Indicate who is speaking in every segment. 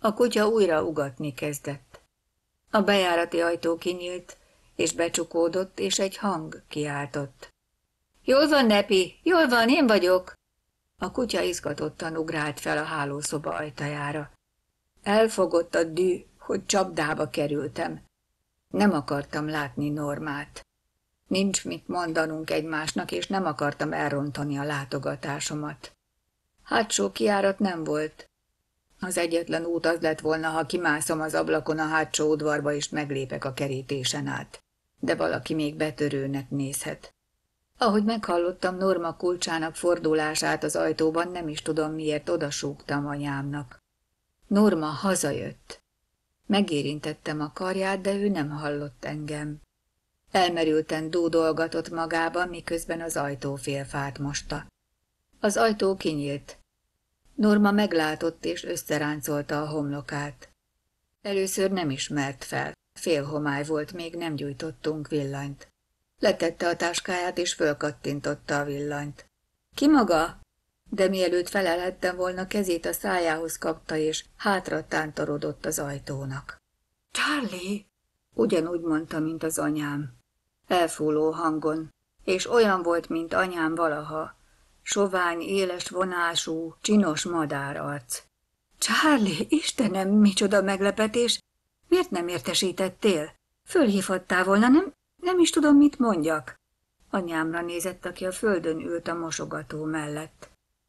Speaker 1: A kutya újra ugatni kezdett. A bejárati ajtó kinyílt, és becsukódott, és egy hang kiáltott. Jól van, Nepi, jól van, én vagyok! A kutya izgatottan ugrált fel a hálószoba ajtajára. Elfogott a dű, hogy csapdába kerültem. Nem akartam látni Normát. Nincs mit mondanunk egymásnak, és nem akartam elrontani a látogatásomat. Hátsó kijárat nem volt. Az egyetlen út az lett volna, ha kimászom az ablakon a hátsó udvarba, és meglépek a kerítésen át. De valaki még betörőnek nézhet. Ahogy meghallottam Norma kulcsának fordulását az ajtóban, nem is tudom miért odasúgtam anyámnak. Norma hazajött. Megérintettem a karját, de ő nem hallott engem. Elmerülten dúdolgatott magában, miközben az ajtófélfát mosta. Az ajtó kinyílt. Norma meglátott és összeráncolta a homlokát. Először nem ismert fel. Félhomály volt, még nem gyújtottunk villanyt. Letette a táskáját és fölkattintotta a villanyt. Ki maga? De mielőtt felelhettem volna, kezét a szájához kapta, és hátra tántorodott az ajtónak. Charlie! Ugyanúgy mondta, mint az anyám. Elfúló hangon, és olyan volt, mint anyám valaha. Sovány, éles vonású, csinos madárarc. Charlie, Istenem, micsoda meglepetés! Miért nem értesítettél? Fölhívhattál volna, nem is tudom, mit mondjak. Anyámra nézett, aki a földön ült a mosogató mellett.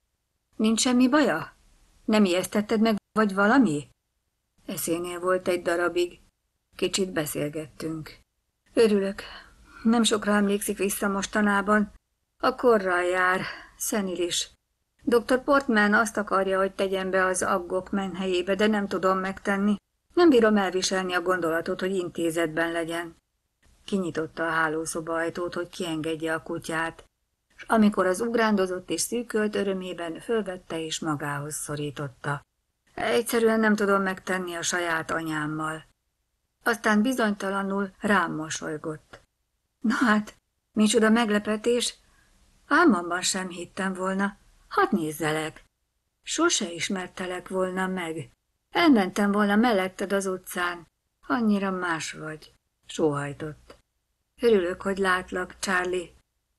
Speaker 1: Nincs semmi baja? Nem ijesztetted meg, vagy valami? Eszénél volt egy darabig. Kicsit beszélgettünk. Örülök. Nem sokra emlékszik vissza mostanában. A korral jár, szenilis. Dr. Portman azt akarja, hogy tegyem be az aggok menhelyébe, de nem tudom megtenni. Nem bírom elviselni a gondolatot, hogy intézetben legyen. Kinyitotta a hálószoba ajtót, hogy kiengedje a kutyát, és amikor az ugrándozott és szűkölt örömében fölvette és magához szorította. Egyszerűen nem tudom megtenni a saját anyámmal. Aztán bizonytalanul rám mosolygott. Na hát, micsoda meglepetés! Álmomban sem hittem volna. Hadd nézzelek! Sose ismertelek volna meg. Elmentem volna melletted az utcán. Annyira más vagy. Sóhajtott. Örülök, hogy látlak, Charlie.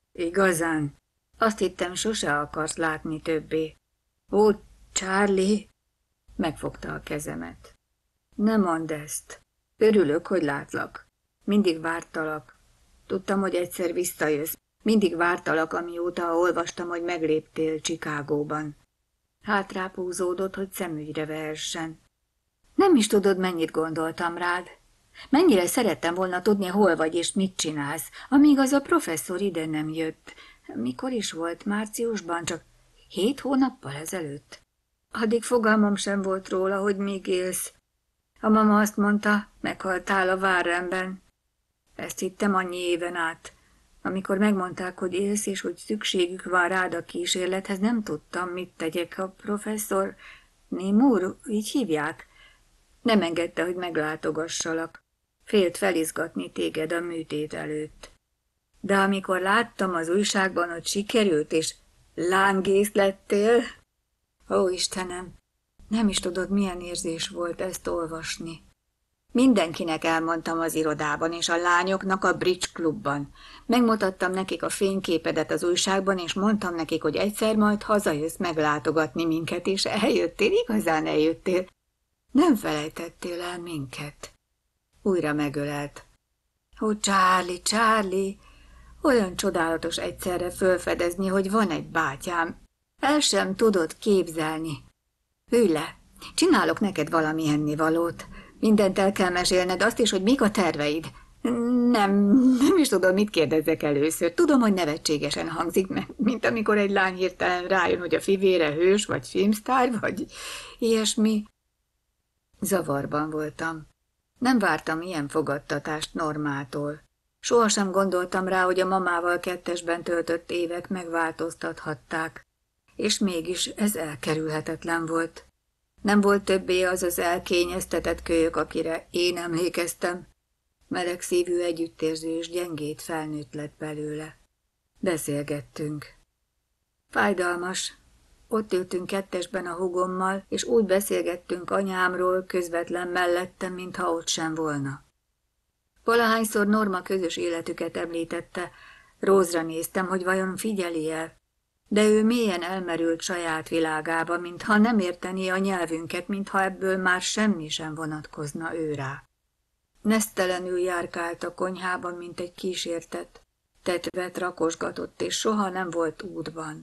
Speaker 1: Igazán? Azt hittem, sose akarsz látni többé. Ó, Charlie! Megfogta a kezemet. Ne mondd ezt. Örülök, hogy látlak. Mindig vártalak. Tudtam, hogy egyszer visszajössz. Mindig vártalak, amióta olvastam, hogy megléptél Chicagóban. Hátrább húzódott, hogy szemügyre vehessen. Nem is tudod, mennyit gondoltam rád. Mennyire szerettem volna tudni, hol vagy és mit csinálsz, amíg az a professzor ide nem jött. Mikor is volt? Márciusban? Csak 7 hónappal ezelőtt? Addig fogalmam sem volt róla, hogy még élsz. A mama azt mondta, meghaltál a várrendben. Ezt hittem annyi éven át. Amikor megmondták, hogy élsz, és hogy szükségük van rád a kísérlethez, nem tudtam, mit tegyek. A professzor, Némúr, így hívják, nem engedte, hogy meglátogassalak. Félt felizgatni téged a műtét előtt. De amikor láttam az újságban, hogy sikerült, és lángész lettél, ó, Istenem, nem is tudod, milyen érzés volt ezt olvasni. Mindenkinek elmondtam az irodában, és a lányoknak a bridge klubban. Megmutattam nekik a fényképedet az újságban, és mondtam nekik, hogy egyszer majd hazajössz meglátogatni minket, és eljöttél, igazán eljöttél. Nem felejtettél el minket. Újra megölelt. Ó, Charlie, Charlie, olyan csodálatos egyszerre fölfedezni, hogy van egy bátyám. El sem tudod képzelni. Ülj le, csinálok neked valami ennivalót. Mindent el kell mesélned, azt is, hogy mik a terveid. Nem is tudom, mit kérdezzek először. Tudom, hogy nevetségesen hangzik, mint amikor egy lány hirtelen rájön, hogy a fivére hős, vagy filmsztár, vagy ilyesmi. Zavarban voltam. Nem vártam ilyen fogadtatást Normától. Sohasem gondoltam rá, hogy a mamával kettesben töltött évek megváltoztathatták. És mégis ez elkerülhetetlen volt. Nem volt többé az az elkényeztetett kölyök, akire én emlékeztem. Meleg szívű együttérző és gyengét felnőtt lett belőle. Beszélgettünk. Fájdalmas, Ott ültünk kettesben a húgommal, és úgy beszélgettünk anyámról közvetlen mellettem, mintha ott sem volna. Valahányszor Norma közös életüket említette, Rózra néztem, hogy vajon figyeli el, de ő mélyen elmerült saját világába, mintha nem értené a nyelvünket, mintha ebből már semmi sem vonatkozna őrá. Nesztelenül járkált a konyhában, mint egy kísértet, tetvet rakosgatott, és soha nem volt útban.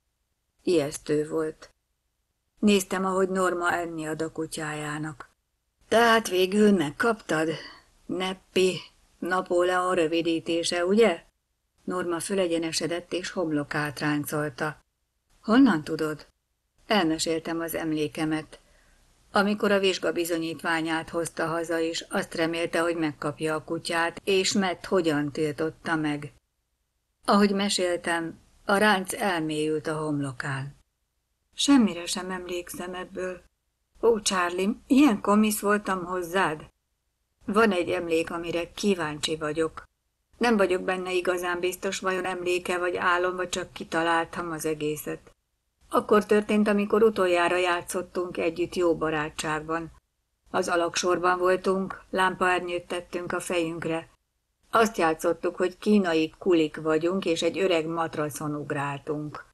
Speaker 1: Ijesztő volt. Néztem, ahogy Norma enni ad a kutyájának. Tehát végül megkaptad? Neppi, Napóleon rövidítése, ugye? Norma fölegyenesedett és homlokát ráncolta. Honnan tudod? Elmeséltem az emlékemet. Amikor a vizsga bizonyítványát hozta haza, és azt remélte, hogy megkapja a kutyát, és Matt hogyan tiltotta meg. Ahogy meséltem, a ránc elmélyült a homlokán. Semmire sem emlékszem ebből. Ó, Charlie, ilyen komisz voltam hozzád? Van egy emlék, amire kíváncsi vagyok. Nem vagyok benne igazán biztos, vajon emléke vagy álom, vagy csak kitaláltam az egészet. Akkor történt, amikor utoljára játszottunk együtt jó barátságban. Az alagsorban voltunk, lámpaernyőt tettünk a fejünkre. Azt játszottuk, hogy kínai kulik vagyunk, és egy öreg matracon ugráltunk.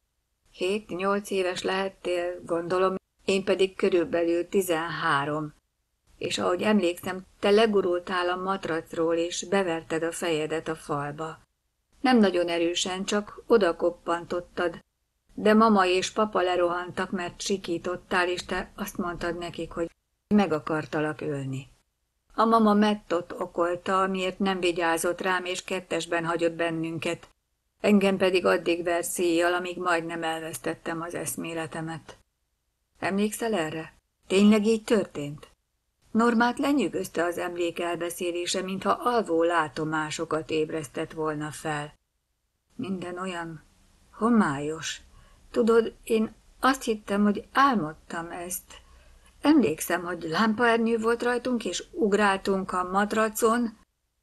Speaker 1: 7-8 éves lehettél, gondolom, én pedig körülbelül 13. És ahogy emlékszem, te legurultál a matracról, és beverted a fejedet a falba. Nem nagyon erősen, csak oda koppantottad, de mama és papa lerohantak, mert sikítottál, és te azt mondtad nekik, hogy meg akartalak ölni. A mama Mattot okolta, amiért nem vigyázott rám, és kettesben hagyott bennünket. Engem pedig addig vert szíjjal, amíg majdnem elvesztettem az eszméletemet. Emlékszel erre? Tényleg így történt? Normát lenyűgözte az emlék elbeszélése, mintha alvó látomásokat ébresztett volna fel. Minden olyan homályos. Tudod, én azt hittem, hogy álmodtam ezt. Emlékszem, hogy lámpaernyő volt rajtunk, és ugráltunk a matracon.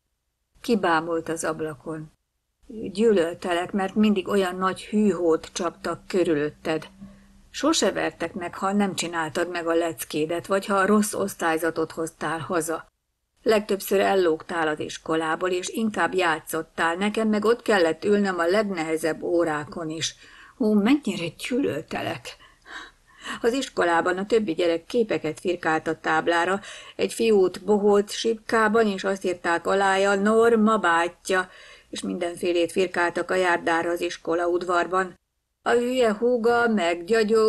Speaker 1: Kibámult az ablakon. Gyűlöltelek, mert mindig olyan nagy hűhót csaptak körülötted. Sose vertek meg, ha nem csináltad meg a leckédet, vagy ha a rossz osztályzatot hoztál haza. Legtöbbször ellógtál az iskolából, és inkább játszottál, nekem meg ott kellett ülnöm a legnehezebb órákon is. Ó, mennyire gyűlöltelek! Az iskolában a többi gyerek képeket firkált a táblára, egy fiút bohót sipkában, és azt írták alája, Norma bátyja, és mindenfélét firkáltak a járdára az iskola udvarban. A hülye húga, meg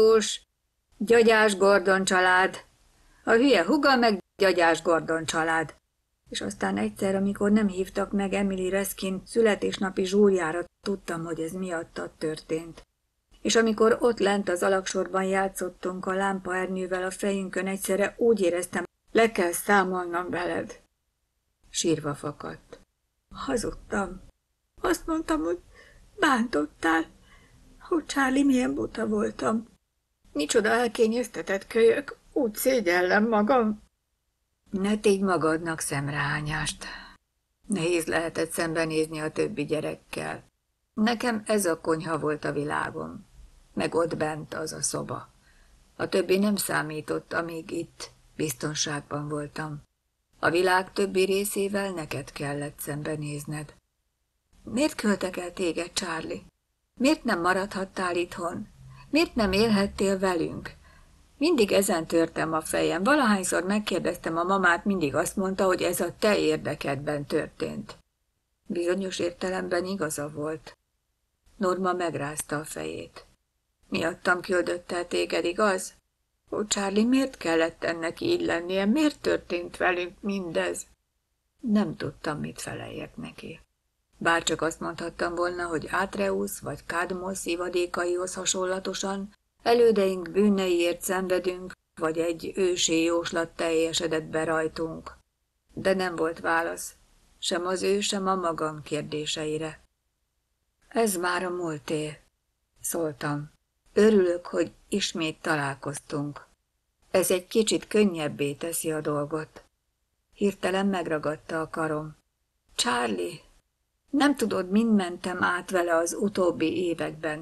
Speaker 1: Gyagyás Gordon család. A hülye húga, meg Gyagyás Gordon család. És aztán egyszer, amikor nem hívtak meg Emily Reskin születésnapi zsúrjára, tudtam, hogy ez miattad történt. És amikor ott lent az alagsorban játszottunk a lámpaernyővel a fejünkön, egyszerre úgy éreztem, le kell számolnom veled. Sírva fakadt. Hazudtam. Azt mondtam, hogy bántottál. Ó, Charlie, milyen buta voltam. Micsoda elkényeztetett kölyök, úgy szégyellem magam. Ne tégy magadnak szemrehányást. Nehéz lehetett szembenézni a többi gyerekkel. Nekem ez a konyha volt a világom, meg ott bent az a szoba. A többi nem számított, amíg itt biztonságban voltam. A világ többi részével neked kellett szembenézned. Miért küldtek el téged, Charlie? Miért nem maradhattál itthon? Miért nem élhettél velünk? Mindig ezen törtem a fejem. Valahányszor megkérdeztem a mamát, mindig azt mondta, hogy ez a te érdekedben történt. Bizonyos értelemben igaza volt. Norma megrázta a fejét. Miattam küldött el téged, igaz? Ó, Charlie, miért kellett ennek így lennie? Miért történt velünk mindez? Nem tudtam, mit feleljek neki. Bárcsak azt mondhattam volna, hogy Átreus vagy Kadmosz ivadékaihoz hasonlatosan elődeink bűneiért szenvedünk, vagy egy ősi jóslat teljesedett be rajtunk. De nem volt válasz, sem az ő, sem a magam kérdéseire. Ez már a múlté, szóltam. Örülök, hogy ismét találkoztunk. Ez egy kicsit könnyebbé teszi a dolgot. Hirtelen megragadta a karom. Charlie, nem tudod, mind mentem át vele az utóbbi években.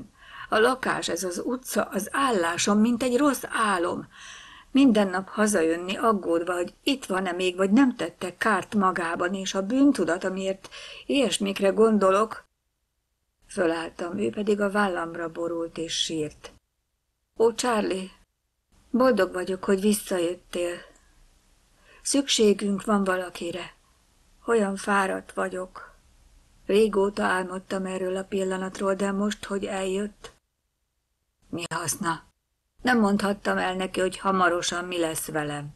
Speaker 1: A lakás, ez az utca, az állásom, mint egy rossz álom. Minden nap hazajönni aggódva, hogy itt van-e még, vagy nem tettek kárt magában, és a bűntudat, amiért ilyesmikre gondolok. Fölálltam, ő pedig a vállamra borult és sírt. Ó, Charlie, boldog vagyok, hogy visszajöttél. Szükségünk van valakire. Olyan fáradt vagyok. Régóta álmodtam erről a pillanatról, de most, hogy eljött. Mi haszna? Nem mondhattam el neki, hogy hamarosan mi lesz velem.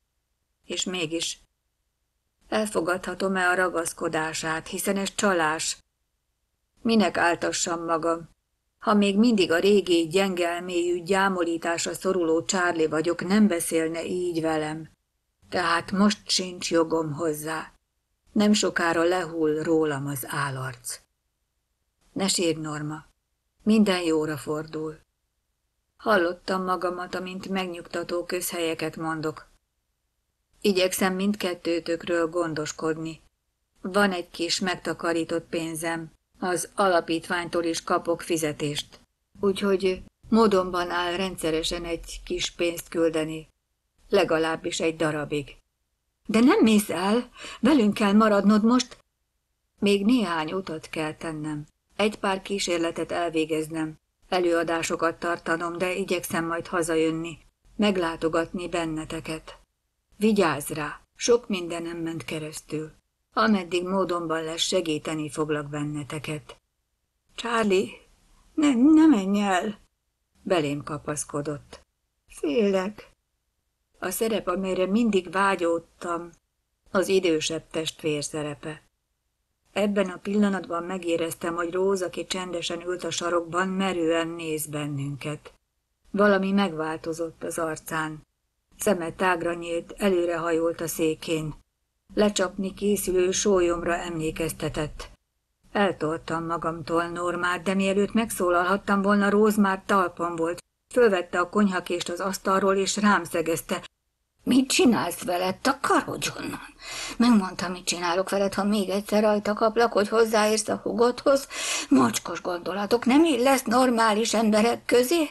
Speaker 1: És mégis elfogadhatom-e a ragaszkodását, hiszen ez csalás. Minek áltassam magam? Ha még mindig a régi, gyenge elmélyű gyámolításra szoruló Charlie vagyok, nem beszélne így velem. Tehát most sincs jogom hozzá. Nem sokára lehull rólam az állarc. Ne sírj, Norma, minden jóra fordul. Hallottam magamat, amint megnyugtató közhelyeket mondok. Igyekszem mindkettőtökről gondoskodni. Van egy kis megtakarított pénzem, az alapítványtól is kapok fizetést. Úgyhogy módonban áll rendszeresen egy kis pénzt küldeni, legalábbis egy darabig. De nem mész el, velünk kell maradnod most. Még néhány utat kell tennem, egy pár kísérletet elvégeznem, előadásokat tartanom, de igyekszem majd hazajönni, meglátogatni benneteket. Vigyázz rá, sok mindenem ment keresztül. Ameddig módonban lesz, segíteni foglak benneteket. Charlie, ne menj el! Belém kapaszkodott. Félek. A szerep, amelyre mindig vágyódtam, az idősebb testvér szerepe. Ebben a pillanatban megéreztem, hogy Rose, aki csendesen ült a sarokban, merően néz bennünket. Valami megváltozott az arcán. Szeme tágra nyílt, előrehajolt a székén. Lecsapni készülő sólyomra emlékeztetett. Eltoltam magamtól Normát, de mielőtt megszólalhattam volna, Rose már talpon volt. Fölvette a konyhakést az asztalról, és rám szegezte. Mit csinálsz veled? Takarodj onnan! Megmondtam, mit csinálok veled, ha még egyszer rajta kaplak, hogy hozzáérsz a hugodhoz. Mocskos gondolatok, nem illesz normális emberek közé?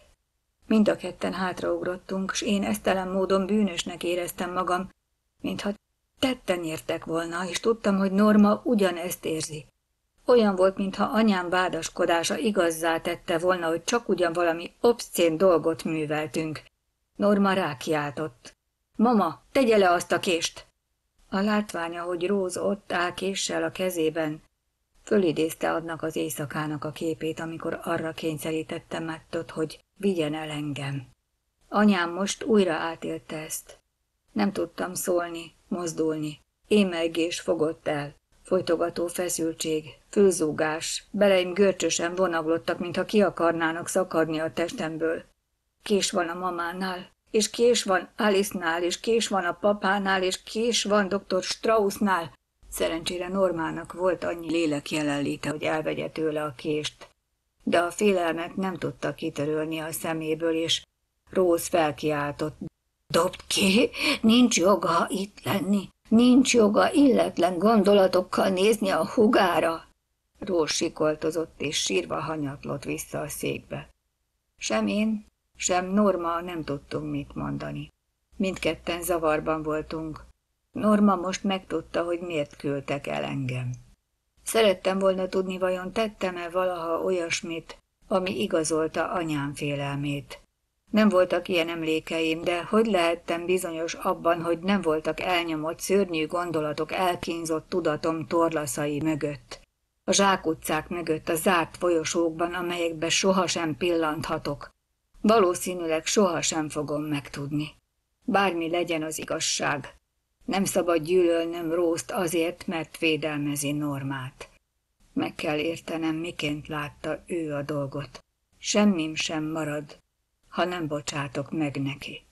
Speaker 1: Mind a ketten hátraugrottunk, s én esztelen módon bűnösnek éreztem magam, mintha tetten értek volna, és tudtam, hogy Norma ugyanezt érzi. Olyan volt, mintha anyám vádaskodása igazzá tette volna, hogy csak ugyan valami obszcén dolgot műveltünk. Norma rákiáltott. Mama, tegye le azt a kést! A látványa, hogy Rose ott áll késsel a kezében, fölidézte annak az éjszakának a képét, amikor arra kényszerítette Mattot, hogy vigyen el engem. Anyám most újra átélte ezt. Nem tudtam szólni, mozdulni. Émelygés fogott el. Folytogató feszültség, fülzúgás, beleim görcsösen vonaglottak, mintha ki akarnának szakadni a testemből. Kés van a mamánál, és kés van Alice-nál, és kés van a papánál, és kés van dr. Straussnál. Szerencsére Normának volt annyi lélek jelenléte, hogy elvegye tőle a kést. De a félelmet nem tudta kitörölni a szeméből, és Rose felkiáltott. Dobd ki, nincs joga itt lenni, nincs joga illetlen gondolatokkal nézni a húgára. Rose sikoltozott, és sírva hanyatlott vissza a székbe. Sem én, sem Norma nem tudtunk mit mondani. Mindketten zavarban voltunk. Norma most megtudta, hogy miért küldtek el engem. Szerettem volna tudni, vajon tettem-e valaha olyasmit, ami igazolta anyám félelmét. Nem voltak ilyen emlékeim, de hogy lehettem bizonyos abban, hogy nem voltak elnyomott szörnyű gondolatok elkínzott tudatom torlaszai mögött. A zsákutcák mögött, a zárt folyosókban, amelyekbe sohasem pillanthatok. Valószínűleg sohasem fogom megtudni. Bármi legyen az igazság. Nem szabad gyűlölnöm Rose-t azért, mert védelmezi Normát. Meg kell értenem, miként látta ő a dolgot. Semmim sem marad, ha nem bocsátok meg neki.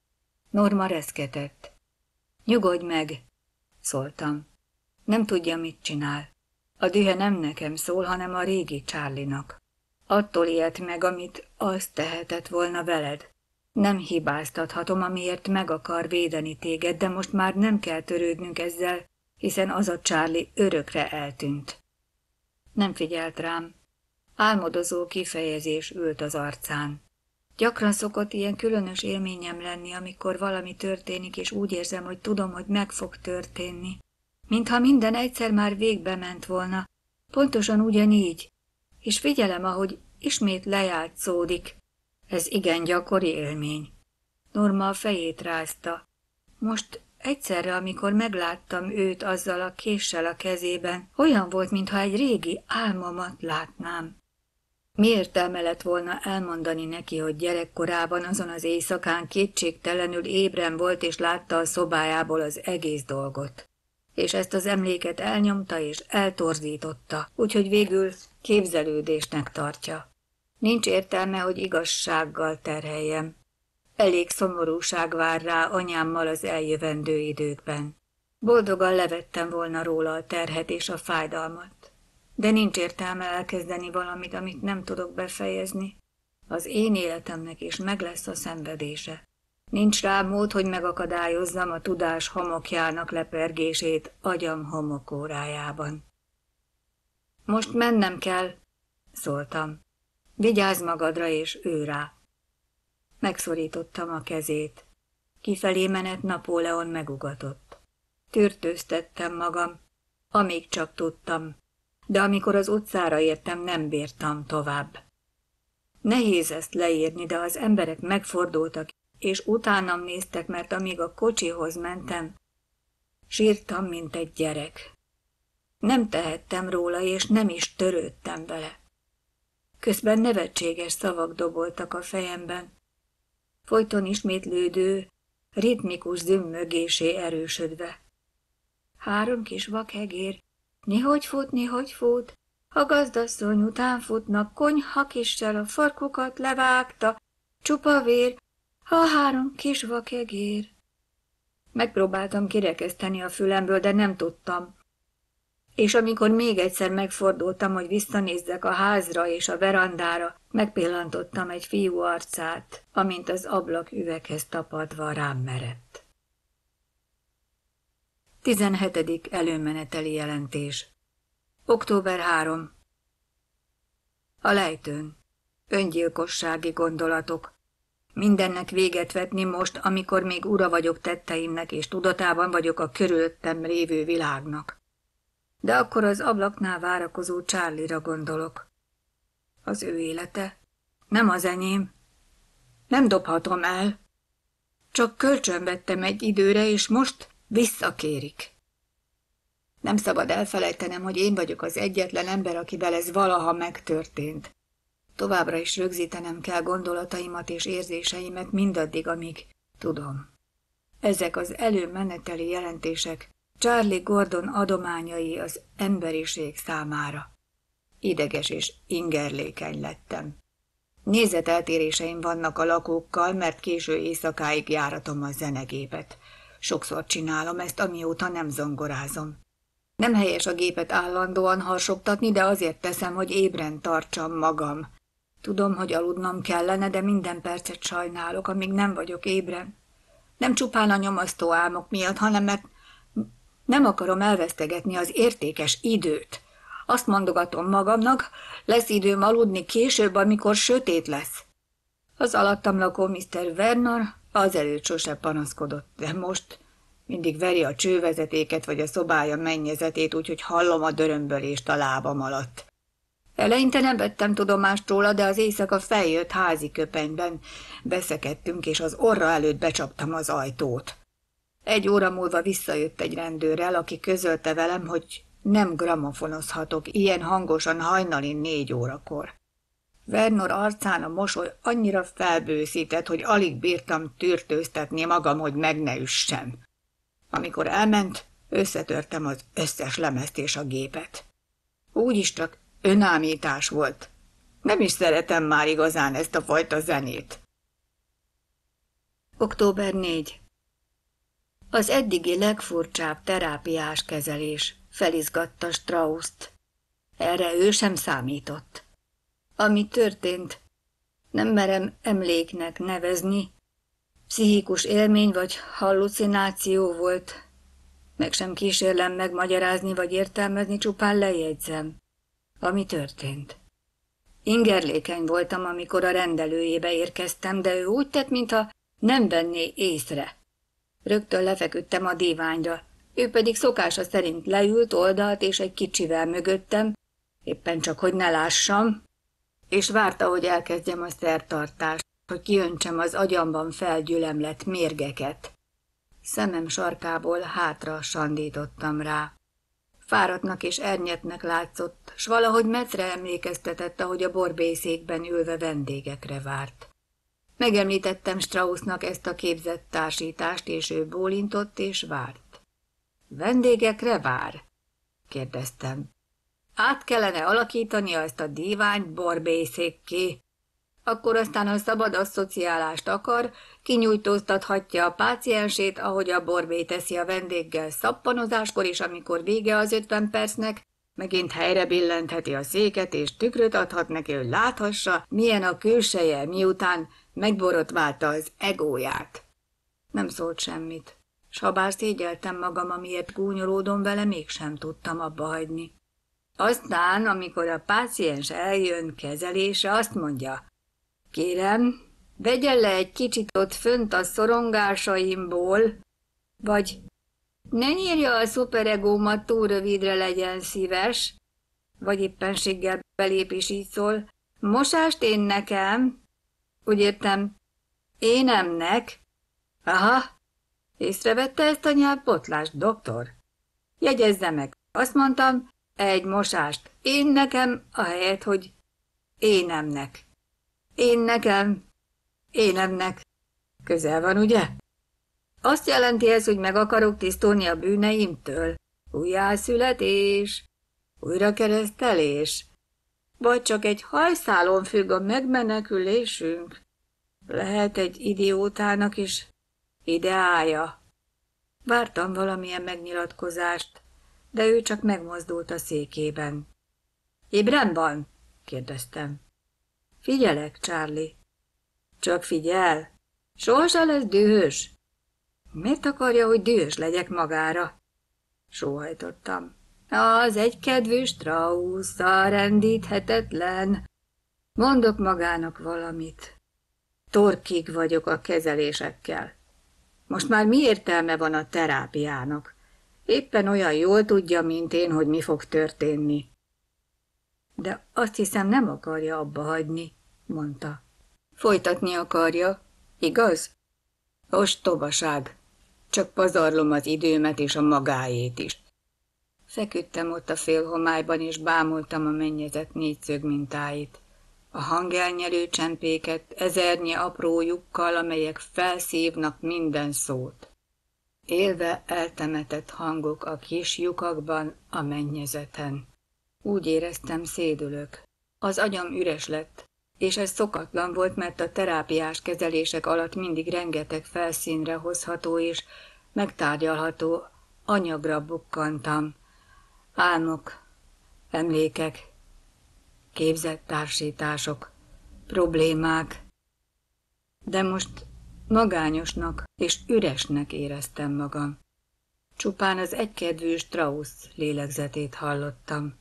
Speaker 1: Norma reszketett. Nyugodj meg, szóltam. Nem tudja, mit csinál. A dühe nem nekem szól, hanem a régi Charlie-nak. Attól ijedt meg, amit azt tehetett volna veled. Nem hibáztathatom, amiért meg akar védeni téged, de most már nem kell törődnünk ezzel, hiszen az a Charlie örökre eltűnt. Nem figyelt rám. Álmodozó kifejezés ült az arcán. Gyakran szokott ilyen különös élményem lenni, amikor valami történik, és úgy érzem, hogy tudom, hogy meg fog történni. Mintha minden egyszer már végbe ment volna. Pontosan ugyanígy. És figyelem, ahogy ismét lejátszódik. Ez igen gyakori élmény. Norma a fejét rázta. Most egyszerre, amikor megláttam őt azzal a késsel a kezében, olyan volt, mintha egy régi álmomat látnám. Mi értelme lett volna elmondani neki, hogy gyerekkorában azon az éjszakán kétségtelenül ébren volt és látta a szobájából az egész dolgot. És ezt az emléket elnyomta és eltorzította, úgyhogy végül képzelődésnek tartja. Nincs értelme, hogy igazsággal terheljem. Elég szomorúság vár rá anyámmal az eljövendő időkben. Boldogan levettem volna róla a terhet és a fájdalmat. De nincs értelme elkezdeni valamit, amit nem tudok befejezni. Az én életemnek is meg lesz a szenvedése. Nincs rá mód, hogy megakadályozzam a tudás homokjának lepergését agyam homokórájában. Most mennem kell, szóltam. Vigyázz magadra és ő rá. Megszorítottam a kezét. Kifelé menet Napóleon megugatott. Tűrtőztettem magam, amíg csak tudtam, de amikor az utcára értem, nem bírtam tovább. Nehéz ezt leírni, de az emberek megfordultak, és utánam néztek, mert amíg a kocsihoz mentem, sírtam, mint egy gyerek. Nem tehettem róla, és nem is törődtem vele. Közben nevetséges szavak doboltak a fejemben. Folyton ismétlődő, ritmikus zümmögésé erősödve. 3 kis vakhegér, nihogy fut, a gazdasszony után futnak, konyha kissel a farkukat levágta, csupa vér, a 3 kis vakhegér. Megpróbáltam kirekeszteni a fülemből, de nem tudtam. És amikor még egyszer megfordultam, hogy visszanézzek a házra és a verandára, megpillantottam egy fiú arcát, amint az ablak üveghez tapadva rám merett. 17. előmeneteli jelentés. Október 3. A lejtőn. Öngyilkossági gondolatok. Mindennek véget vetni most, amikor még ura vagyok tetteimnek, és tudatában vagyok a körülöttem lévő világnak. De akkor az ablaknál várakozó Charlie-ra gondolok. Az ő élete, nem az enyém. Nem dobhatom el. Csak kölcsönvettem egy időre, és most visszakérik. Nem szabad elfelejtenem, hogy én vagyok az egyetlen ember, akivel ez valaha megtörtént. Továbbra is rögzítenem kell gondolataimat és érzéseimet mindaddig, amíg tudom. Ezek az előmeneteli jelentések Charlie Gordon adományai az emberiség számára. Ideges és ingerlékeny lettem. Nézeteltéréseim vannak a lakókkal, mert késő éjszakáig járatom a zenegépet. Sokszor csinálom ezt, amióta nem zongorázom. Nem helyes a gépet állandóan harsogtatni, de azért teszem, hogy ébren tartsam magam. Tudom, hogy aludnom kellene, de minden percet sajnálok, amíg nem vagyok ébren. Nem csupán a nyomasztó álmok miatt, hanem mert nem akarom elvesztegetni az értékes időt. Azt mondogatom magamnak, lesz időm aludni később, amikor sötét lesz. Az alattam lakó Mr. Vernon azelőtt sose panaszkodott, de most mindig veri a csővezetéket vagy a szobája mennyezetét, úgyhogy hallom a dörömbölést a lábam alatt. Eleinte nem vettem tudomást róla, de az éjszaka feljött házi köpenyben. Beszekedtünk, és az orra előtt becsaptam az ajtót. 1 óra múlva visszajött egy rendőrrel, aki közölte velem, hogy nem gramofonozhatok ilyen hangosan hajnali 4 órakor. Vernon arcán a mosoly annyira felbőszített, hogy alig bírtam tűrtőztetni magam, hogy meg ne üssem. Amikor elment, összetörtem az összes lemezt és a gépet. Úgyis csak önámítás volt. Nem is szeretem már igazán ezt a fajta zenét. Október 4. Az eddigi legfurcsább terápiás kezelés felizgatta Strausst. Erre ő sem számított. Ami történt, nem merem emléknek nevezni, pszichikus élmény vagy hallucináció volt. Meg sem kísérlem megmagyarázni vagy értelmezni, csupán lejegyzem, ami történt. Ingerlékeny voltam, amikor a rendelőjébe érkeztem, de ő úgy tett, mintha nem venné észre. Rögtön lefeküdtem a díványra, ő pedig szokása szerint leült, oldalt és egy kicsivel mögöttem, éppen csak, hogy ne lássam, és várta, hogy elkezdjem a szertartást, hogy kiöntsem az agyamban felgyülemlett mérgeket. Szemem sarkából hátra sandítottam rá. Fáradtnak és ernyetnek látszott, s valahogy Mettre emlékeztetett, ahogy a borbélyszékben ülve vendégekre várt. Megemlítettem Straussnak ezt a képzett társítást, és ő bólintott és várt. Vendégekre vár? Kérdeztem. Át kellene alakítania ezt a díványt borbélyszékké. Akkor aztán, ha szabad asszociálást akar, kinyújtóztathatja a páciensét, ahogy a borbély teszi a vendéggel szappanozáskor is, amikor vége az 50 percnek, megint helyre billentheti a széket, és tükröt adhat neki, hogy láthassa, milyen a külseje, miután megborotválta az egóját. Nem szólt semmit, s ha bár szégyeltem magam, amiért gúnyolódom vele, mégsem tudtam abba hagyni. Aztán, amikor a páciens eljön kezelésre, azt mondja, kérem, vegyen le egy kicsit ott fönt a szorongásaimból, vagy ne nyírja a szuperegómat, túl rövidre, legyen szíves, vagy éppenséggel belép is így szól, mosást én nekem, úgy értem, énemnek. Aha, észrevette ezt a nyelvbotlást, doktor? Jegyezze meg, azt mondtam, egy mosást én nekem, ahelyett, hogy énemnek. Én nekem, énemnek. Közel van, ugye? Azt jelenti ez, hogy meg akarok tisztulni a bűneimtől. Újjászületés, újrakeresztelés, vagy csak egy hajszálon függ a megmenekülésünk. Lehet egy idiótának is ideája. Vártam valamilyen megnyilatkozást, de ő csak megmozdult a székében. Ébren van? Kérdeztem. Figyelek, Charlie. Csak figyel. Sohasem lesz dühös. Miért akarja, hogy dühös legyek magára? Sóhajtottam. Az egykedvű Strauss, a rendíthetetlen. Mondok magának valamit. Torkig vagyok a kezelésekkel. Most már mi értelme van a terápiának? Éppen olyan jól tudja, mint én, hogy mi fog történni. De azt hiszem, nem akarja abba hagyni, mondta. Folytatni akarja, igaz? Ostobaság. Csak pazarlom az időmet és a magáét is. Feküdtem ott a félhomályban, és bámultam a mennyezet négyszög mintáit. A hangelnyelő csempéket ezernyi apró lyukkal, amelyek felszívnak minden szót. Élve eltemetett hangok a kis lyukakban, a mennyezeten. Úgy éreztem, szédülök. Az agyam üres lett, és ez szokatlan volt, mert a terápiás kezelések alatt mindig rengeteg felszínre hozható és megtárgyalható anyagra bukkantam. Álmok, emlékek, képzett társítások, problémák. De most magányosnak és üresnek éreztem magam. Csupán az egykedvű Strauss lélegzetét hallottam.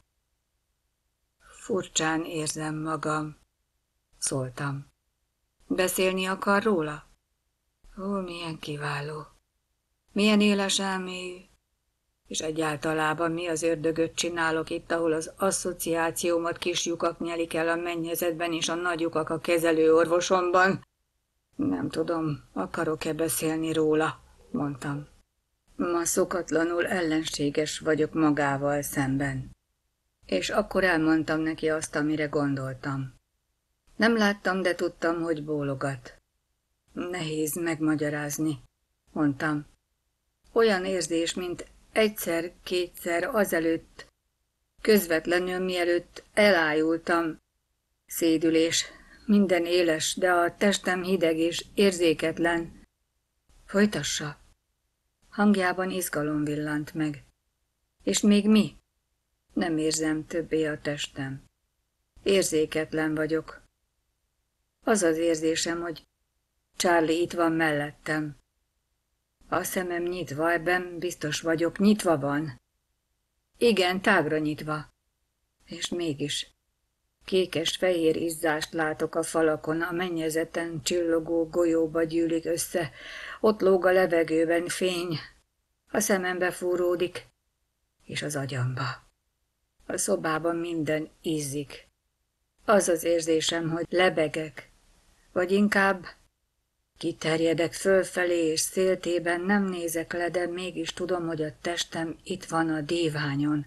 Speaker 1: Furcsán érzem magam, szóltam. Beszélni akar róla? Ó, milyen kiváló, milyen éles elmélyű, és egyáltalában mi az ördögöt csinálok itt, ahol az asszociációmat kis lyukak nyelik el a mennyezetben és a nagy lyukak a kezelő orvosomban. Nem tudom, akarok-e beszélni róla, mondtam. Ma szokatlanul ellenséges vagyok magával szemben. És akkor elmondtam neki azt, amire gondoltam. Nem láttam, de tudtam, hogy bólogat. Nehéz megmagyarázni, mondtam. Olyan érzés, mint egyszer-kétszer azelőtt, közvetlenül mielőtt elájultam. Szédülés, minden éles, de a testem hideg és érzéketlen. Folytassa. Hangjában izgalom villant meg. És még mi? Nem érzem többé a testem. Érzéketlen vagyok. Az az érzésem, hogy Charlie itt van mellettem. A szemem nyitva, ebben biztos vagyok, nyitva van. Igen, tágra nyitva. És mégis Kékes-fehér izzást látok a falakon, a mennyezeten csillogó golyóba gyűlik össze, ott lóg a levegőben fény, a szemembe fúródik, és az agyamba. A szobában minden izzik. Az az érzésem, hogy lebegek, vagy inkább kiterjedek fölfelé, és széltében nem nézek le, de mégis tudom, hogy a testem itt van a díványon.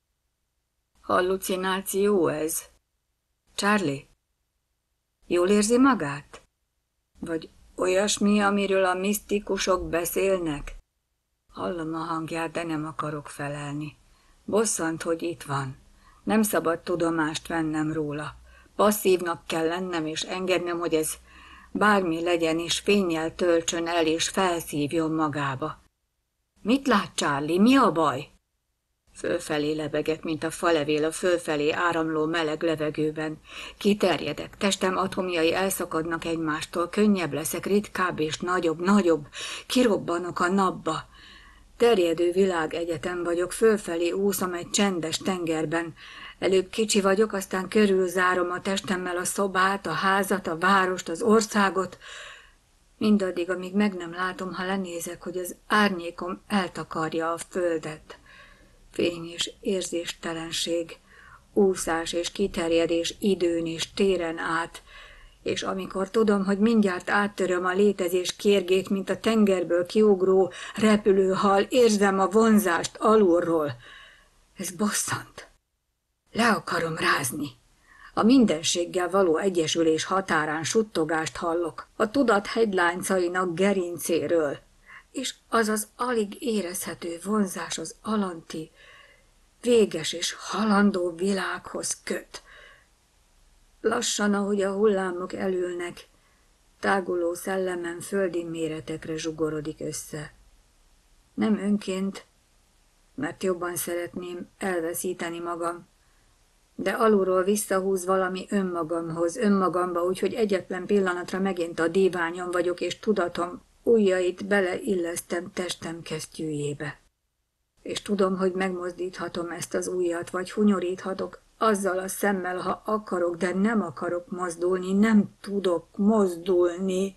Speaker 1: Hallucináció ez? Charlie? Jól érzi magát? Vagy olyasmi, amiről a misztikusok beszélnek? Hallom a hangját, de nem akarok felelni. Bosszant, hogy itt van. Nem szabad tudomást vennem róla. Passzívnak kell lennem, és engednem, hogy ez bármi legyen, és fénnyel töltsön el, és felszívjon magába. Mit lát, Charlie? Mi a baj? Fölfelé lebegek, mint a falevél a fölfelé áramló meleg levegőben. Kiterjedek, testem atomjai elszakadnak egymástól, könnyebb leszek, ritkább és nagyobb, kirobbanok a napba. Terjedő világegyetem vagyok, fölfelé úszom egy csendes tengerben. Előbb kicsi vagyok, aztán körülzárom a testemmel a szobát, a házat, a várost, az országot. Mindaddig, amíg meg nem látom, ha lenézek, hogy az árnyékom eltakarja a földet. Fény és érzéstelenség, úszás és kiterjedés időn és téren át, és amikor tudom, hogy mindjárt áttöröm a létezés kérgét, mint a tengerből kiugró repülőhal, érzem a vonzást alulról. Ez bosszant. Le akarom rázni. A mindenséggel való egyesülés határán suttogást hallok, a tudat hegyláncainak gerincéről, és az az alig érezhető vonzás az alanti, véges és halandó világhoz köt. Lassan, ahogy a hullámok elülnek, táguló szellemem földi méretekre zsugorodik össze. Nem önként, mert jobban szeretném elveszíteni magam, de alulról visszahúz valami önmagamhoz, önmagamba, úgyhogy egyetlen pillanatra megint a díványon vagyok, és tudatom ujjait beleillesztem testem kesztyűjébe. És tudom, hogy megmozdíthatom ezt az ujjat, vagy hunyoríthatok azzal a szemmel, ha akarok, de nem akarok mozdulni, nem tudok mozdulni.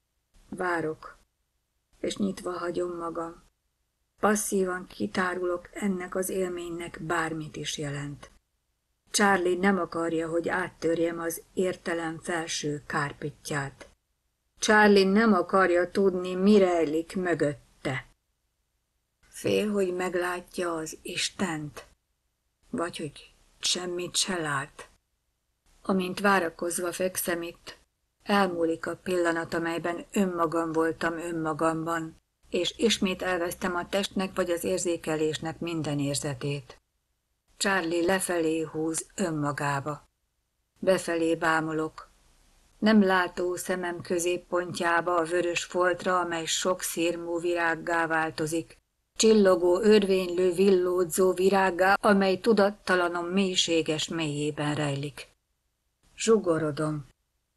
Speaker 1: Várok, és nyitva hagyom magam. Passzívan kitárulok ennek az élménynek, bármit is jelent. Charlie nem akarja, hogy áttörjem az értelem felső kárpitját. Charlie nem akarja tudni, mi rejlik mögötte. Fél, hogy meglátja az Istent, vagy hogy semmit se lát. Amint várakozva fekszem itt, elmúlik a pillanat, amelyben önmagam voltam önmagamban, és ismét elvesztem a testnek vagy az érzékelésnek minden érzetét. Charlie lefelé húz önmagába. Befelé bámulok. Nem látó szemem középpontjába a vörös foltra, amely sok szirmú virággá változik. Csillogó, örvénylő, villódzó virággá, amely tudattalanom mélységes mélyében rejlik. Zsugorodom.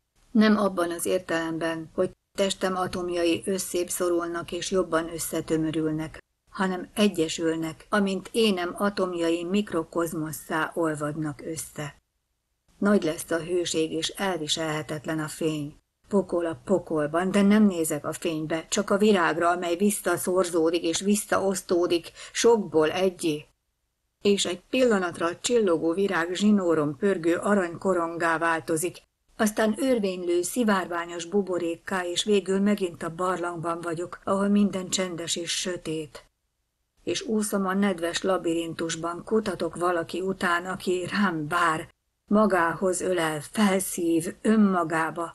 Speaker 1: Nem abban az értelemben, hogy testem atomjai összébb szorulnak és jobban összetömörülnek, hanem egyesülnek, amint énem atomjai mikrokozmosszá olvadnak össze. Nagy lesz a hőség, és elviselhetetlen a fény. Pokol a pokolban, de nem nézek a fénybe, csak a virágra, amely visszaszorzódik és visszaosztódik, sokból egyé. És egy pillanatra a csillogó virág zsinóron pörgő aranykorongá változik, aztán örvénylő, szivárványos buborékká, és végül megint a barlangban vagyok, ahol minden csendes és sötét. És úszom a nedves labirintusban, kutatok valaki után, aki rám vár, magához ölel, felszív, önmagába,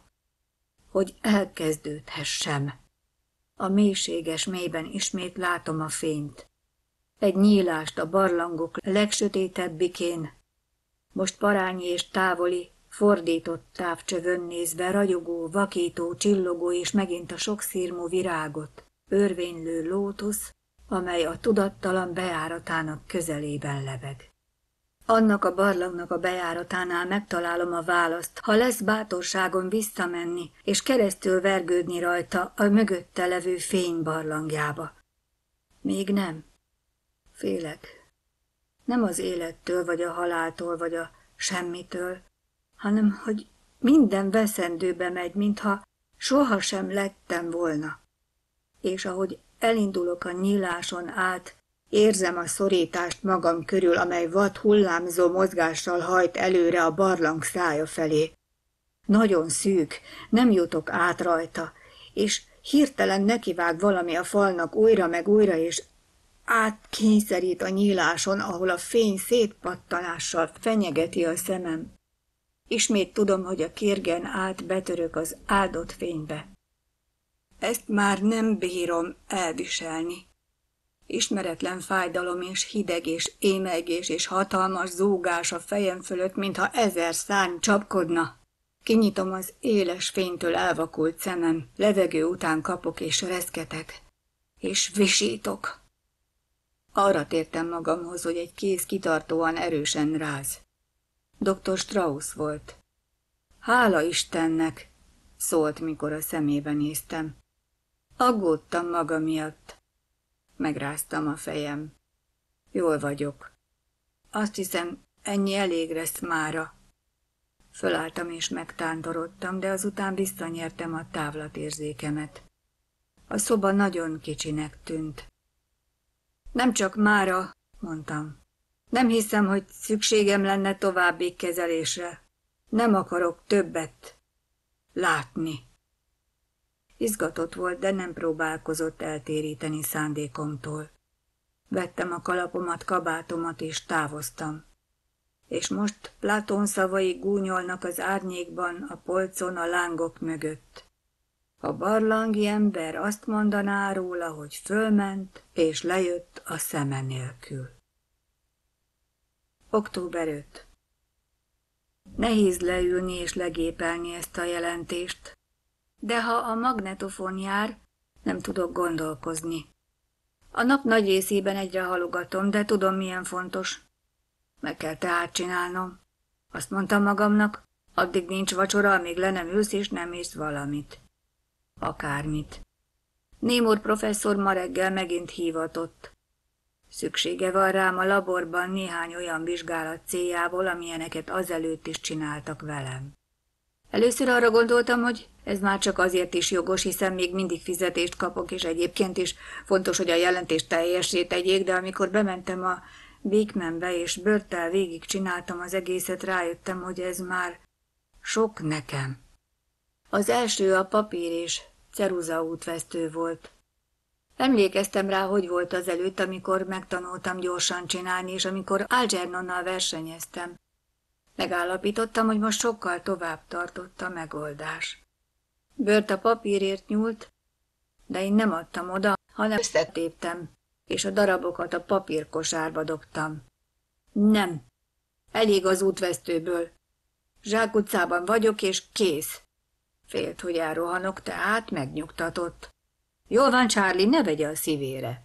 Speaker 1: hogy elkezdődhessem. A mélységes mélyben ismét látom a fényt. Egy nyílást a barlangok legsötétebbikén, most parányi és távoli, fordított távcsövön nézve ragyogó, vakító, csillogó és megint a sokszírmú virágot, örvénylő lótusz, amely a tudattalan bejáratának közelében lebeg. Annak a barlangnak a bejáratánál megtalálom a választ, ha lesz bátorságom visszamenni, és keresztül vergődni rajta a mögötte levő fény barlangjába. Még nem. Félek. Nem az élettől, vagy a haláltól, vagy a semmitől, hanem hogy minden veszendőbe megy, mintha sohasem lettem volna. És ahogy elindulok a nyíláson át, érzem a szorítást magam körül, amely vad hullámzó mozgással hajt előre a barlang szája felé. Nagyon szűk, nem jutok át rajta, és hirtelen nekivág valami a falnak újra meg újra, és átkényszerít a nyíláson, ahol a fény szétpattanással fenyegeti a szemem. Ismét tudom, hogy a kérgen át betörök az áldott fénybe. Ezt már nem bírom elviselni. Ismeretlen fájdalom és hideg és émelygés és hatalmas zúgás a fejem fölött, mintha 1000 szárny csapkodna. Kinyitom az éles fénytől elvakult szemem, levegő után kapok és reszketek, és visítok. Arra tértem magamhoz, hogy egy kéz kitartóan erősen ráz. Dr. Strauss volt. Hála Istennek, szólt, mikor a szemébe néztem. Aggódtam maga miatt. Megráztam a fejem. Jól vagyok. Azt hiszem, ennyi elég lesz mára. Fölálltam és megtántorodtam, de azután visszanyertem a távlatérzékemet. A szoba nagyon kicsinek tűnt. Nem csak mára, mondtam. Nem hiszem, hogy szükségem lenne további kezelésre. Nem akarok többet látni. Izgatott volt, de nem próbálkozott eltéríteni szándékomtól. Vettem a kalapomat, kabátomat és távoztam. És most Platón szavai gúnyolnak az árnyékban, a polcon, a lángok mögött. A barlangi ember azt mondaná róla, hogy fölment és lejött a szeme nélkül. Október 5. Nehéz leülni és legépelni ezt a jelentést, de ha a magnetofon jár, nem tudok gondolkozni. A nap nagy részében egyre halogatom, de tudom, milyen fontos. Meg kell tehát csinálnom. Azt mondtam magamnak, addig nincs vacsora, amíg le nem ülsz és nem ész valamit. Akármit. Némur professzor ma reggel megint hívatott. Szüksége van rám a laborban néhány olyan vizsgálat céljából, amilyeneket azelőtt is csináltak velem. Először arra gondoltam, hogy ez már csak azért is jogos, hiszen még mindig fizetést kapok, és egyébként is fontos, hogy a jelentést teljessé tegyék, de amikor bementem a Beekmanbe és bőrttel végig csináltam az egészet, rájöttem, hogy ez már sok nekem. Az első a papír és ceruza útvesztő volt. Emlékeztem rá, hogy volt azelőtt, amikor megtanultam gyorsan csinálni, és amikor Algernonnal versenyeztem. Megállapítottam, hogy most sokkal tovább tartott a megoldás. Bőrt a papírért nyúlt, de én nem adtam oda, hanem összetéptem, és a darabokat a papírkosárba dobtam. Nem, elég az útvesztőből. Zsákutcában vagyok, és kész. Félt, hogy elrohanok, tehát megnyugtatott. Jól van, Charlie, ne vegye a szívére.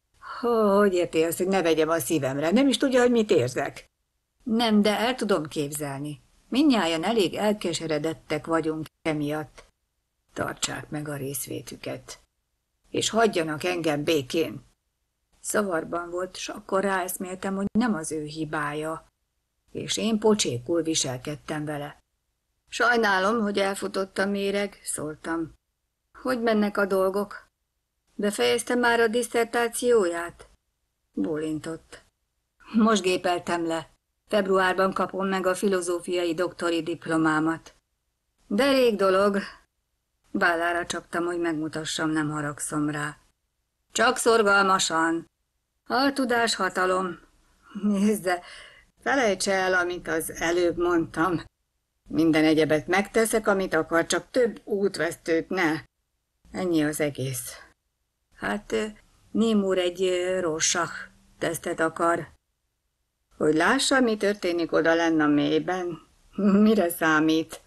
Speaker 1: Hogy érti azt, hogy ne vegyem a szívemre? Nem is tudja, hogy mit érzek. Nem, de el tudom képzelni. Mindnyájan elég elkeseredettek vagyunk emiatt. Tartsák meg a részvétüket. És hagyjanak engem békén. Szavarban volt, s akkor ráeszméltem, hogy nem az ő hibája. És én pocsékul viselkedtem vele. Sajnálom, hogy elfutott a méreg, szóltam. Hogy mennek a dolgok? Befejezte már a disszertációját? Bólintott. Most gépeltem le. Februárban kapom meg a filozófiai doktori diplomámat. De rég dolog. Vállára csaptam, hogy megmutassam, nem haragszom rá. Csak szorgalmasan. A tudás hatalom. Nézze, felejtse el, amit az előbb mondtam. Minden egyebet megteszek, amit akar, csak több útvesztőt ne. Ennyi az egész. Hát, Némur egy Rorschach tesztet akar. Hogy lássa, mi történik oda lenn a mélyben. Mire számít?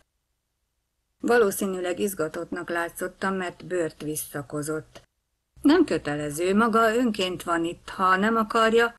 Speaker 1: Valószínűleg izgatottnak látszottam, mert bőrt visszakozott. Nem kötelező, maga önként van itt, ha nem akarja.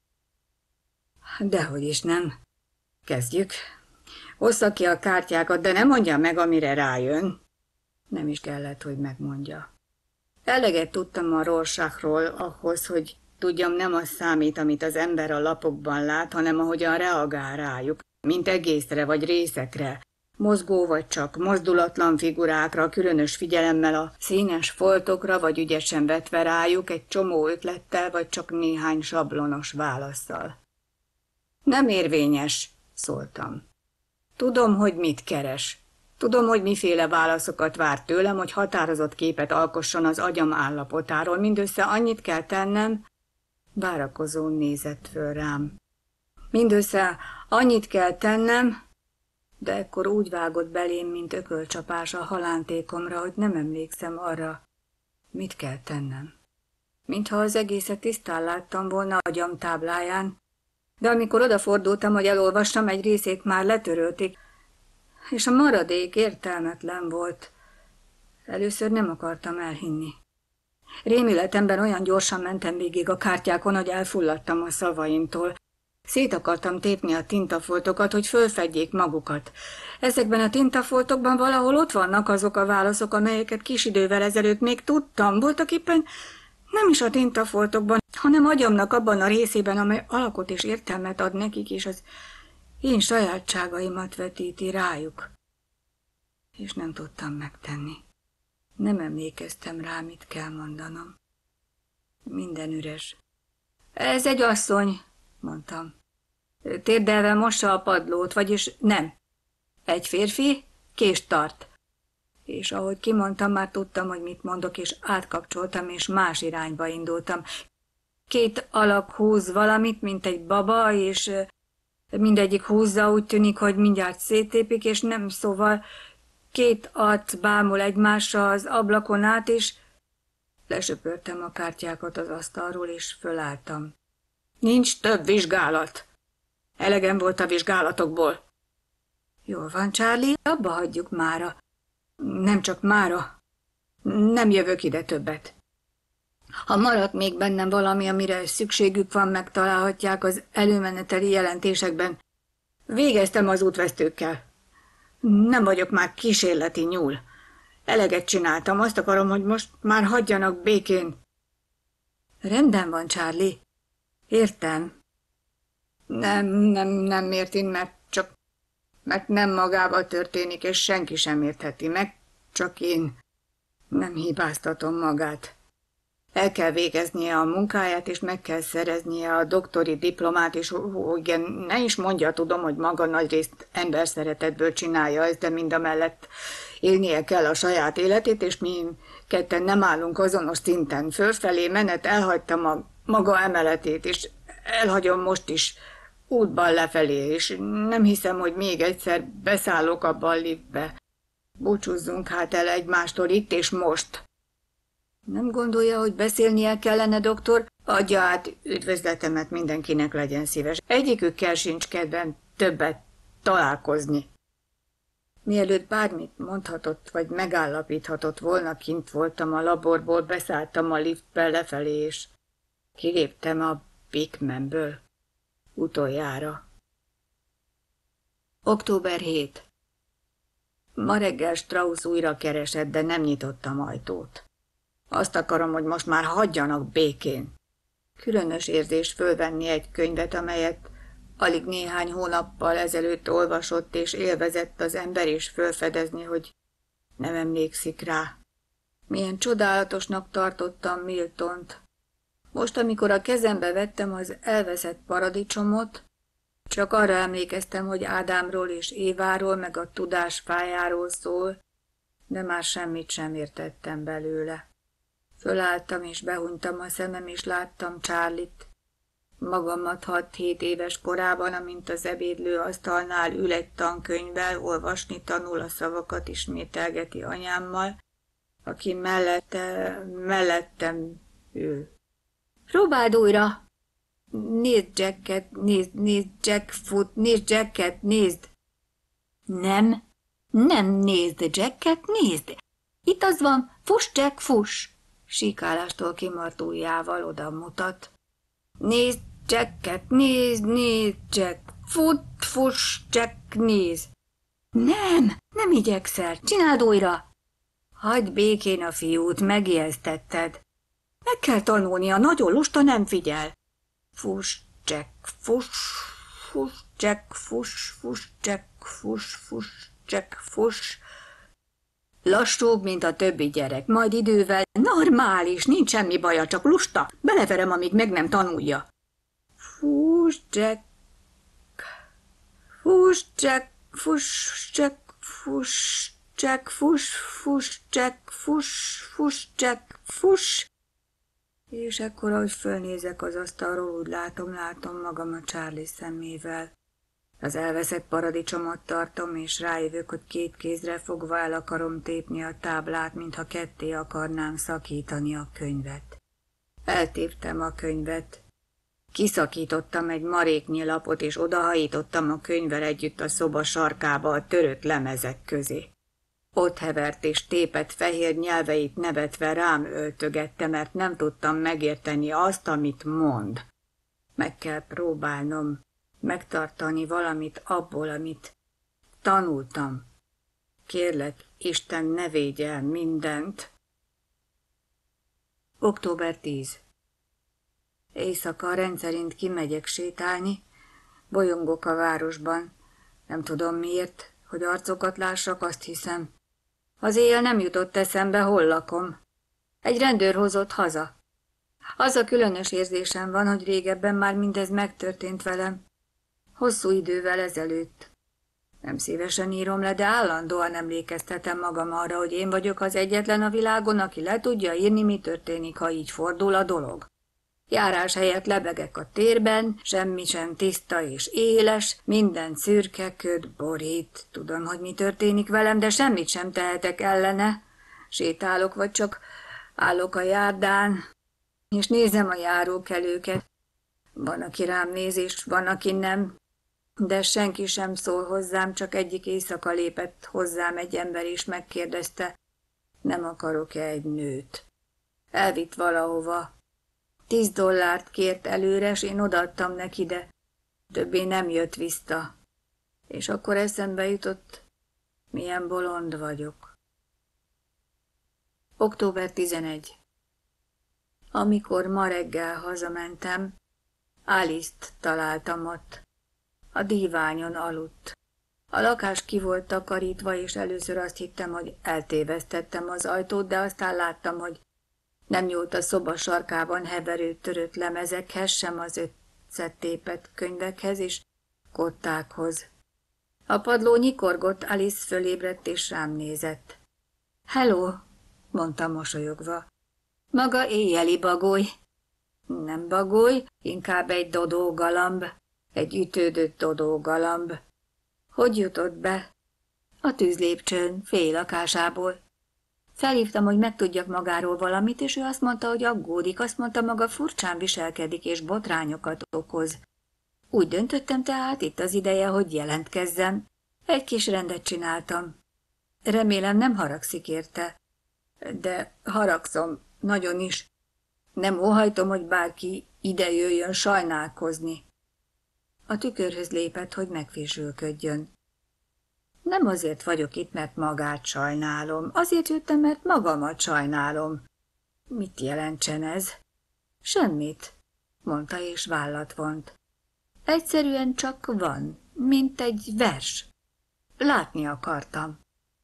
Speaker 1: Dehogy is nem. Kezdjük. Ossza ki a kártyákat, de ne mondja meg, amire rájön. Nem is kellett, hogy megmondja. Eleget tudtam a Rorschachról ahhoz, hogy tudjam, nem az számít, amit az ember a lapokban lát, hanem ahogyan reagál rájuk, mint egészre vagy részekre. mozgó vagy csak mozdulatlan figurákra, különös figyelemmel a színes foltokra, vagy ügyesen vetve rájuk egy csomó ötlettel, vagy csak néhány sablonos válasszal. Nem érvényes, szóltam. Tudom, hogy mit keres. Tudom, hogy miféle válaszokat vár tőlem, hogy határozott képet alkosson az agyam állapotáról. Mindössze annyit kell tennem, várakozón nézett föl rám. Mindössze annyit kell tennem, de ekkor úgy vágott belém, mint ökölcsapás a halántékomra, hogy nem emlékszem arra, mit kell tennem. Mintha az egészet tisztán láttam volna agyam tábláján, de amikor odafordultam, hogy elolvassam, egy részét már letörölték, és a maradék értelmetlen volt. Először nem akartam elhinni. Rémületemben olyan gyorsan mentem végig a kártyákon, hogy elfulladtam a szavaimtól. Szét akartam tépni a tintafoltokat, hogy fölfedjék magukat. Ezekben a tintafoltokban valahol ott vannak azok a válaszok, amelyeket kis idővel ezelőtt még tudtam. Voltaképpen nem is a tintafoltokban, hanem agyamnak abban a részében, amely alakot és értelmet ad nekik, és az én sajátságaimat vetíti rájuk. És nem tudtam megtenni. Nem emlékeztem rá, mit kell mondanom. Minden üres. Ez egy asszony, mondtam. Térdelve mossa a padlót, vagyis nem. Egy férfi kést tart. És ahogy kimondtam, már tudtam, hogy mit mondok, és átkapcsoltam, és más irányba indultam. Két alak húz valamit, mint egy baba, és mindegyik húzza, úgy tűnik, hogy mindjárt széttépik, és nem, szóval két arc bámul egymásra az ablakon át, és lesöpörtem a kártyákat az asztalról, és fölálltam. Nincs több vizsgálat. Elegem volt a vizsgálatokból. Jól van, Charlie, abba hagyjuk mára. Nem csak mára. Nem jövök ide többet. Ha maradt még bennem valami, amire szükségük van, megtalálhatják az előmeneteli jelentésekben. Végeztem az útvesztőkkel. Nem vagyok már kísérleti nyúl. Eleget csináltam, azt akarom, hogy most már hagyjanak békén. Rendben van, Charlie. Értem. Nem érti, mert nem magával történik, és senki sem értheti meg, csak én. Nem hibáztatom magát. El kell végeznie a munkáját, és meg kell szereznie a doktori diplomát, és igen, ne is mondja, tudom, hogy maga nagyrészt emberszeretetből csinálja ezt, de mindamellett élnie kell a saját életét, és mi ketten nem állunk azonos szinten. Fölfelé menet, elhagytam a maga emeletét, és elhagyom most is útban lefelé, és nem hiszem, hogy még egyszer beszállok abba a liftbe. Búcsúzzunk hát el egymástól itt és most. Nem gondolja, hogy beszélnie kellene, doktor? Adja át üdvözletemet, mindenkinek legyen szíves. Egyikükkel sincs kedvem többet találkozni. Mielőtt bármit mondhatott, vagy megállapíthatott volna, kint voltam a laborból, beszálltam a liftbe lefelé, és kiléptem a Pickmanből. Utoljára. Október 7. Ma reggel Strauss újra keresett, de nem nyitottam ajtót. Azt akarom, hogy most már hagyjanak békén. Különös érzés fölvenni egy könyvet, amelyet alig néhány hónappal ezelőtt olvasott és élvezett az ember, és fölfedezni, hogy nem emlékszik rá. Milyen csodálatosnak tartottam Miltont. Most, amikor a kezembe vettem az elveszett paradicsomot, csak arra emlékeztem, hogy Ádámról és Éváról, meg a tudás fájáról szól, de már semmit sem értettem belőle. Fölálltam és behunytam a szemem, és láttam Charlie-t. Magamat 6-7 éves korában, amint az ebédlő asztalnál ül egy tankönyvvel, olvasni tanul, a szavakat ismételgeti anyámmal, aki mellettem ül. Próbáld újra! Nézd Jacket, nézd Jackfoot, nézd Jacket, nézd! Nem nézd Jacket, nézd! Itt az van, fuss Jack, fuss! Síkálástól kimart ujjával oda mutat. Nézd Jacket, nézd Jack, fuss Jack, nézd! Nem igyekszel, csináld újra! Hagyd békén a fiút, megijesztetted. Meg kell tanulnia, nagyon lusta, nem figyel. Fuss Jack, fuss Jack, fuss Jack, fuss Jack, fuss. Lassúbb, mint a többi gyerek, majd idővel normális, nincs semmi baja, csak lusta. Beleverem, amíg meg nem tanulja. Fuss, Jack. Fuss, Jack, fuss, Jack, fuss, Jack, fuss, fuss, Jack, fuss, fuss, Jack, fuss. És ekkor, ahogy fölnézek az asztalról, úgy látom magam a Charlie szemével. Az elveszett paradicsomot tartom, és rájövök, hogy két kézre fogva el akarom tépni a táblát, mintha ketté akarnám szakítani a könyvet. Eltéptem a könyvet. Kiszakítottam egy maréknyi lapot, és odahajítottam a könyvvel együtt a szoba sarkába a törött lemezek közé. Ott hevert és tépett fehér nyelveit nevetve rám öltögette, mert nem tudtam megérteni azt, amit mond. Meg kell próbálnom megtartani valamit abból, amit tanultam. Kérlek, Isten, ne védj el mindent. Október 10. Éjszaka rendszerint kimegyek sétálni, bolyongok a városban. Nem tudom miért, hogy arcokat lássak, azt hiszem. Az éjjel nem jutott eszembe, hol lakom. Egy rendőr hozott haza. Az a különös érzésem van, hogy régebben már mindez megtörtént velem. Hosszú idővel ezelőtt. Nem szívesen írom le, de állandóan emlékeztetem magam arra, hogy én vagyok az egyetlen a világon, aki le tudja írni, mi történik, ha így fordul a dolog. Járás helyett lebegek a térben, semmi sem tiszta és éles, minden szürke köd borít. Tudom, hogy mi történik velem, de semmit sem tehetek ellene. Sétálok, vagy csak állok a járdán, és nézem a járókelőket. Van, aki rám néz, és van, aki nem, de senki sem szól hozzám, csak egyik éjszaka lépett hozzám egy ember, és megkérdezte, nem akarok-e egy nőt. Elvitt valahova. $10 kért előre, s én odaadtam neki, de többé nem jött vissza. És akkor eszembe jutott, milyen bolond vagyok. Október 11. Amikor ma reggel hazamentem, Alice-t találtam ott. A díványon aludt. A lakás ki volt takarítva, és először azt hittem, hogy eltévesztettem az ajtót, de aztán láttam, hogy nem nyúlt a szoba sarkában heverő törött lemezekhez, sem az összetépett könyvekhez és kottákhoz. A padló nyikorgott, Alice fölébredt és rám nézett. Hello, mondta mosolyogva. Maga éjjeli bagoly. Nem bagoly, inkább egy dodógalamb, egy ütődött dodógalamb. Hogy jutott be? A tűzlépcsőn, fél lakásából. Felhívtam, hogy megtudjak magáról valamit, és ő azt mondta, hogy aggódik, azt mondta, maga furcsán viselkedik és botrányokat okoz. Úgy döntöttem tehát, itt az ideje, hogy jelentkezzem. Egy kis rendet csináltam. Remélem nem haragszik érte. De haragszom, nagyon is. Nem óhajtom, hogy bárki ide jöjjön sajnálkozni. A tükörhöz lépett, hogy megfésülködjön. Nem azért vagyok itt, mert magát sajnálom. Azért jöttem, mert magamat sajnálom. Mit jelentsen ez? Semmit, mondta és vállat vont. Egyszerűen csak van, mint egy vers. Látni akartam.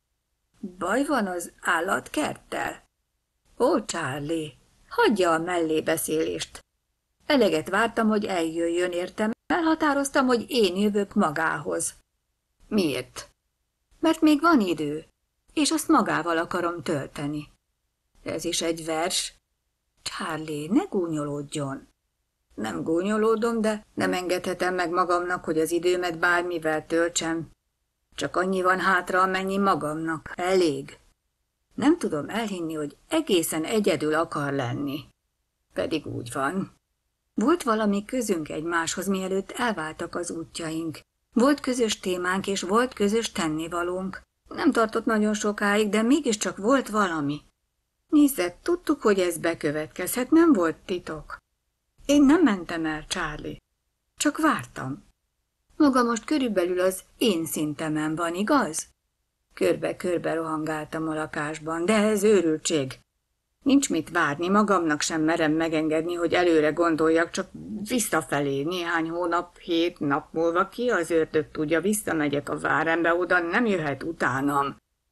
Speaker 1: Baj van az állatkerttel? Ó, Charlie, hagyja a mellébeszélést. Eleget vártam, hogy eljöjjön, értem. Elhatároztam, hogy én jövök magához. Miért? Mert még van idő, és azt magával akarom tölteni. Ez is egy vers. Charlie, ne gúnyolódjon. Nem gúnyolódom, de nem engedhetem meg magamnak, hogy az időmet bármivel töltsem. Csak annyi van hátra, amennyi magamnak. Elég. Nem tudom elhinni, hogy egészen egyedül akar lenni. Pedig úgy van. Volt valami közünk egymáshoz, mielőtt elváltak az útjaink. Volt közös témánk, és volt közös tennivalónk. Nem tartott nagyon sokáig, de mégiscsak volt valami. Nézzed, tudtuk, hogy ez bekövetkezhet, nem volt titok. Én nem mentem el, Charlie. Csak vártam. Maga most körülbelül az én szintemen van, igaz? Körbe-körbe rohangáltam a lakásban, de ez őrültség.
Speaker 2: Nincs mit várni, magamnak sem merem megengedni, hogy előre gondoljak, csak visszafelé néhány hónap, 7 nap múlva ki az ördög tudja, visszamegyek a Várembe, oda nem jöhet utánam.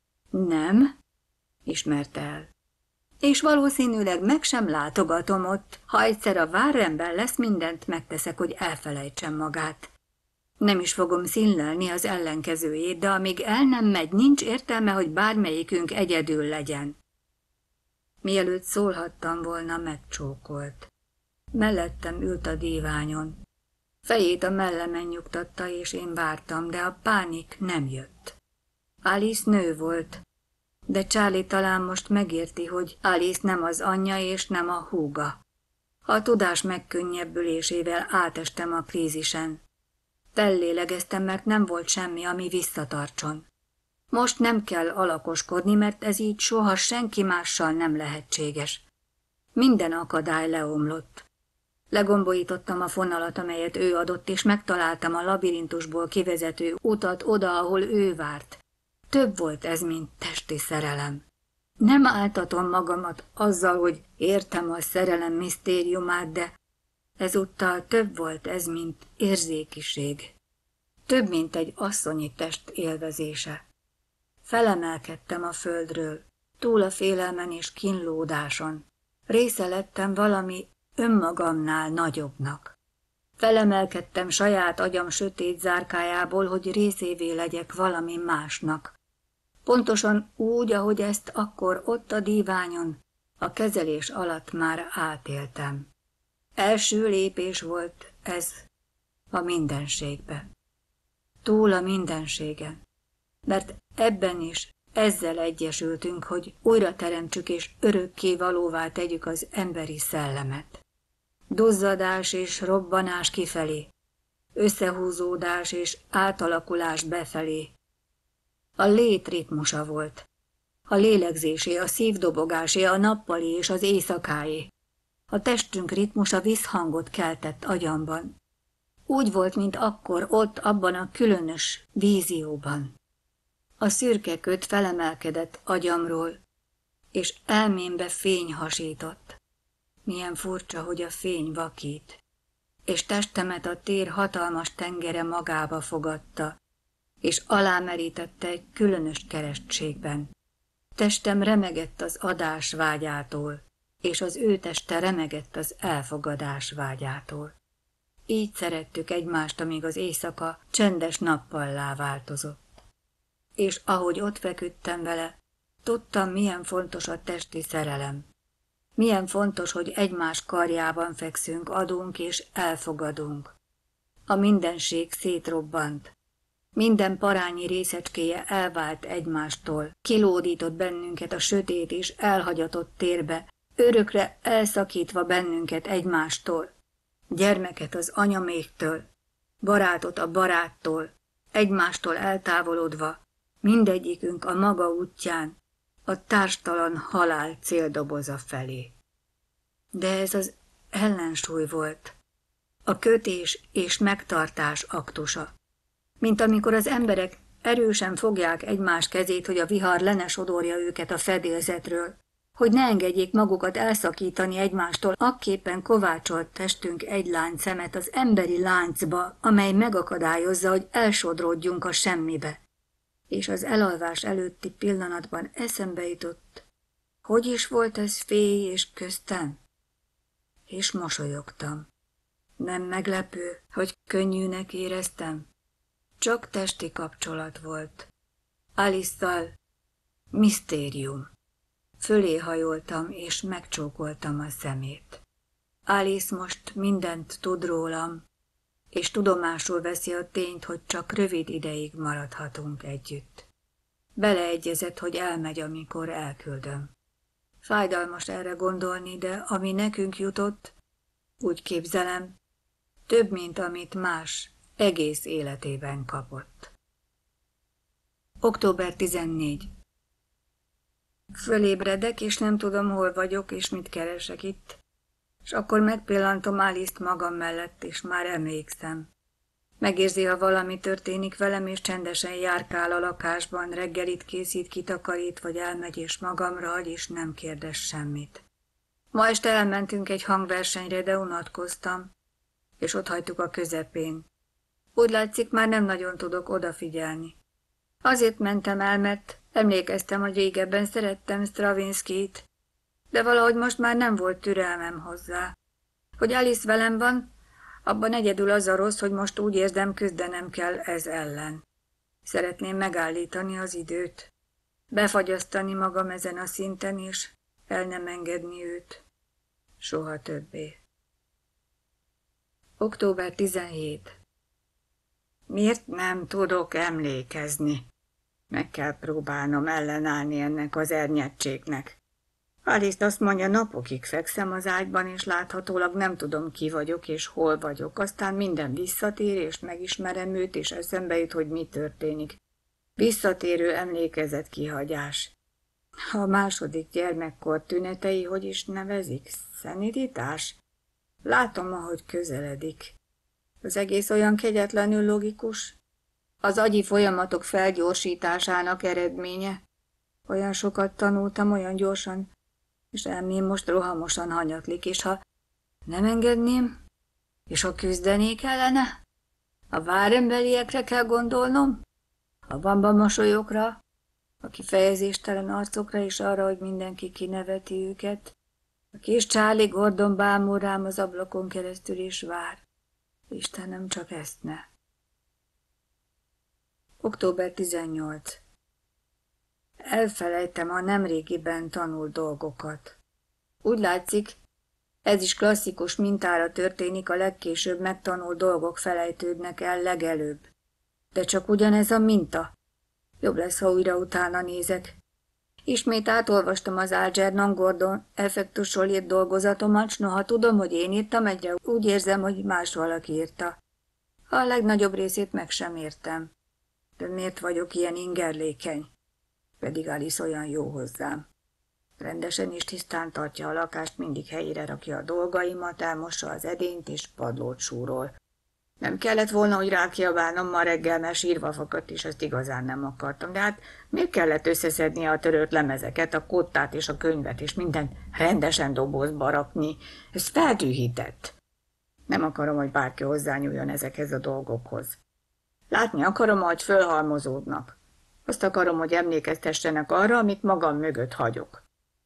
Speaker 1: Nem, ismerte el. És valószínűleg meg sem látogatom ott, ha egyszer a Váremben lesz, mindent megteszek, hogy elfelejtsem magát. Nem is fogom színlelni az ellenkezőjét, de amíg el nem megy, nincs értelme, hogy bármelyikünk egyedül legyen. Mielőtt szólhattam volna, megcsókolt. Mellettem ült a díványon. Fejét a mellemen nyugtatta, és én vártam, de a pánik nem jött. Alice nő volt, de Charlie talán most megérti, hogy Alice nem az anyja és nem a húga. A tudás megkönnyebbülésével átestem a krízisen. Fellélegeztem, mert nem volt semmi, ami visszatartson. Most nem kell alakoskodni, mert ez így soha senki mással nem lehetséges. Minden akadály leomlott. Legombolítottam a fonalat, amelyet ő adott, és megtaláltam a labirintusból kivezető utat oda, ahol ő várt. Több volt ez, mint testi szerelem. Nem áltatom magamat azzal, hogy értem a szerelem misztériumát, de ezúttal több volt ez, mint érzékiség. Több, mint egy asszonyi test élvezése. Felemelkedtem a földről, túl a félelmen és kínlódáson. Része lettem valami önmagamnál nagyobbnak. Felemelkedtem saját agyam sötét zárkájából, hogy részévé legyek valami másnak. Pontosan úgy, ahogy ezt akkor ott a díványon, a kezelés alatt már átéltem. Első lépés volt ez a mindenségbe. Túl a mindenségen. Mert ebben is ezzel egyesültünk, hogy újra teremtsük és örökké valóvá tegyük az emberi szellemet. Duzzadás és robbanás kifelé, összehúzódás és átalakulás befelé. A lét ritmusa volt. A lélegzésé, a szívdobogásé, a nappali és az éjszakáé. A testünk ritmusa visszhangot keltett agyamban. Úgy volt, mint akkor ott abban a különös vízióban. A szürke köd felemelkedett agyamról, és elmémbe fény hasított. Milyen furcsa, hogy a fény vakít, és testemet a tér hatalmas tengere magába fogadta, és alámerítette egy különös keresztségben. Testem remegett az adás vágyától, és az ő teste remegett az elfogadás vágyától. Így szerettük egymást, amíg az éjszaka csendes nappallá változott. És ahogy ott feküdtem vele, tudtam, milyen fontos a testi szerelem. Milyen fontos, hogy egymás karjában fekszünk, adunk és elfogadunk. A mindenség szétrobbant. Minden parányi részecskéje elvált egymástól, kilódított bennünket a sötét és elhagyatott térbe, örökre elszakítva bennünket egymástól. Gyermeket az anyaméktől, barátot a baráttól, egymástól eltávolodva, mindegyikünk a maga útján, a társtalan halál céldoboza felé. De ez az ellensúly volt, a kötés és megtartás aktusa. Mint amikor az emberek erősen fogják egymás kezét, hogy a vihar le ne sodorja őket a fedélzetről, hogy ne engedjék magukat elszakítani egymástól, akképpen kovácsolt testünk egy láncszemet az emberi láncba, amely megakadályozza, hogy elsodródjunk a semmibe. És az elalvás előtti pillanatban eszembe jutott, hogy is volt ez Féj és köztem? És mosolyogtam. Nem meglepő, hogy könnyűnek éreztem? Csak testi kapcsolat volt. Alice-szal misztérium. Fölé hajoltam, és megcsókoltam a szemét. Alice most mindent tud rólam, és tudomásul veszi a tényt, hogy csak rövid ideig maradhatunk együtt. Beleegyezett, hogy elmegy, amikor elküldöm. Fájdalmas erre gondolni, de ami nekünk jutott, úgy képzelem, több, mint amit más egész életében kapott. Október 14. Fölébredek, és nem tudom, hol vagyok, és mit keresek itt. És akkor megpillantom Alice-t magam mellett, és már emlékszem. Megérzi, ha valami történik velem, és csendesen járkál a lakásban, reggelit készít, kitakarít, vagy elmegy, és magamra hagy, és nem kérdez semmit. Ma este elmentünk egy hangversenyre, de unatkoztam, és ott hagytuk a közepén. Úgy látszik, már nem nagyon tudok odafigyelni. Azért mentem el, mert emlékeztem, hogy régebben szerettem Stravinskijt, de valahogy most már nem volt türelmem hozzá. Hogy Alice velem van, abban egyedül az a rossz, hogy most úgy érzem, küzdenem kell ez ellen. Szeretném megállítani az időt, befagyasztani magam ezen a szinten, és el nem engedni őt. Soha többé. Október 17.
Speaker 2: Miért nem tudok emlékezni? Meg kell próbálnom ellenállni ennek az ernyettségnek. Alice azt mondja, napokig fekszem az ágyban, és láthatólag nem tudom, ki vagyok és hol vagyok. Aztán minden visszatér, és megismerem őt, és eszembe jut, hogy mi történik. Visszatérő emlékezetkihagyás. A második gyermekkor tünetei, hogy is nevezik? Szeniditás? Látom, ahogy közeledik. Az egész olyan kegyetlenül logikus. Az agyi folyamatok felgyorsításának eredménye. Olyan sokat tanultam, olyan gyorsan, és elmém most rohamosan hanyatlik, és ha nem engedném, és ha küzdenék ellene, a várembeliekre kell gondolnom, a bamba mosolyokra, a kifejezéstelen arcokra, és arra, hogy mindenki kineveti őket. A kis Charlie Gordon bámul rám az ablakon keresztül, és vár. Istenem, csak ezt ne. Október 18. Elfelejtem a nemrégiben tanult dolgokat. Úgy látszik, ez is klasszikus mintára történik, a legkésőbb megtanult dolgok felejtődnek el legelőbb. De csak ugyanez a minta. Jobb lesz, ha újra utána nézek. Ismét átolvastam az Algernon Gordon effektusról írt dolgozatomat, s noha tudom, hogy én írtam, egyre úgy érzem, hogy más valaki írta. A legnagyobb részét meg sem értem. De miért vagyok ilyen ingerlékeny? Pedig Alice olyan jó hozzám. Rendesen és tisztán tartja a lakást, mindig helyére rakja a dolgaimat, elmossa az edényt és padlót súrol. Nem kellett volna, hogy rákiabálnom ma reggel, mert sírva fakadt, és ezt igazán nem akartam. De hát miért kellett összeszedni a törött lemezeket, a kottát és a könyvet, és mindent rendesen dobozba rakni? Ez feltűhített. Nem akarom, hogy bárki hozzányúljon ezekhez a dolgokhoz. Látni akarom, hogy fölhalmozódnak. Azt akarom, hogy emlékeztessenek arra, amit magam mögött hagyok.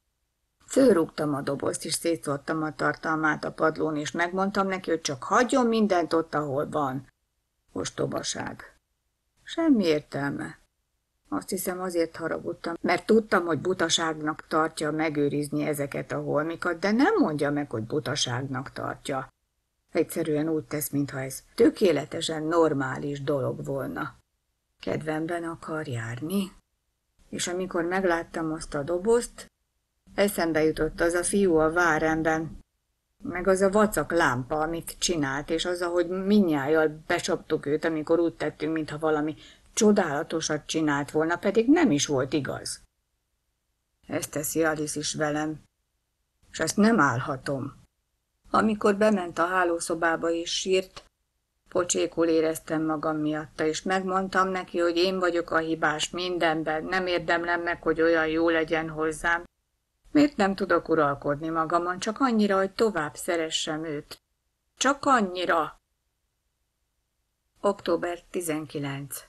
Speaker 2: Fölrúgtam a dobozt, és szétszórtam a tartalmát a padlón, és megmondtam neki, hogy csak hagyjon mindent ott, ahol van. Ostobaság. Semmi értelme. Azt hiszem, azért haragudtam, mert tudtam, hogy butaságnak tartja megőrizni ezeket a holmikat, de nem mondja meg, hogy butaságnak tartja. Egyszerűen úgy tesz, mintha ez tökéletesen normális dolog volna. Kedvemben akar járni. És amikor megláttam azt a dobozt, eszembe jutott az a fiú a váremben, meg az a vacak lámpa, amit csinált, és az, ahogy mindnyájjal becsaptuk őt, amikor úgy tettünk, mintha valami csodálatosat csinált volna, pedig nem is volt igaz. Ezt teszi Alice is velem, és ezt nem állhatom. Amikor bement a hálószobába és sírt, pocsékul éreztem magam miatta, és megmondtam neki, hogy én vagyok a hibás mindenben, nem érdemlem meg, hogy olyan jó legyen hozzám. Miért nem tudok uralkodni magamon, csak annyira, hogy tovább szeressem őt? Csak annyira. Október 19.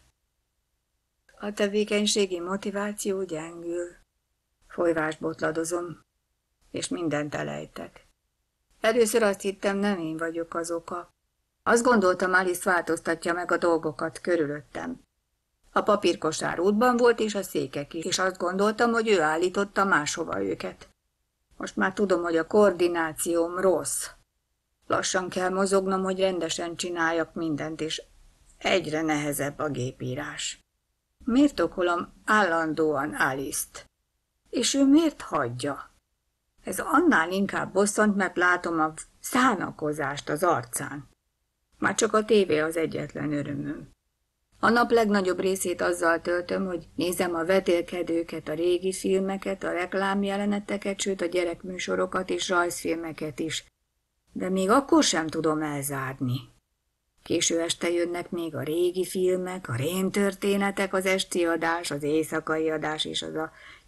Speaker 2: A tevékenységi motiváció gyengül. Folyvásbotladozom, és mindent elejtek. Először azt hittem, nem én vagyok az oka. Azt gondoltam, Alice változtatja meg a dolgokat körülöttem. A papírkosár útban volt, és a székek is, és azt gondoltam, hogy ő állította máshova őket. Most már tudom, hogy a koordinációm rossz. Lassan kell mozognom, hogy rendesen csináljak mindent, és egyre nehezebb a gépírás. Miért okolom állandóan Alice-t? És ő miért hagyja? Ez annál inkább bosszant, mert látom a szánakozást az arcán. Már csak a tévé az egyetlen örömöm. A nap legnagyobb részét azzal töltöm, hogy nézem a vetélkedőket, a régi filmeket, a reklámjeleneteket, sőt a gyerekműsorokat és rajzfilmeket is. De még akkor sem tudom elzárni. Késő este jönnek még a régi filmek, a rémtörténetek, az esti adás, az éjszakai adás és az a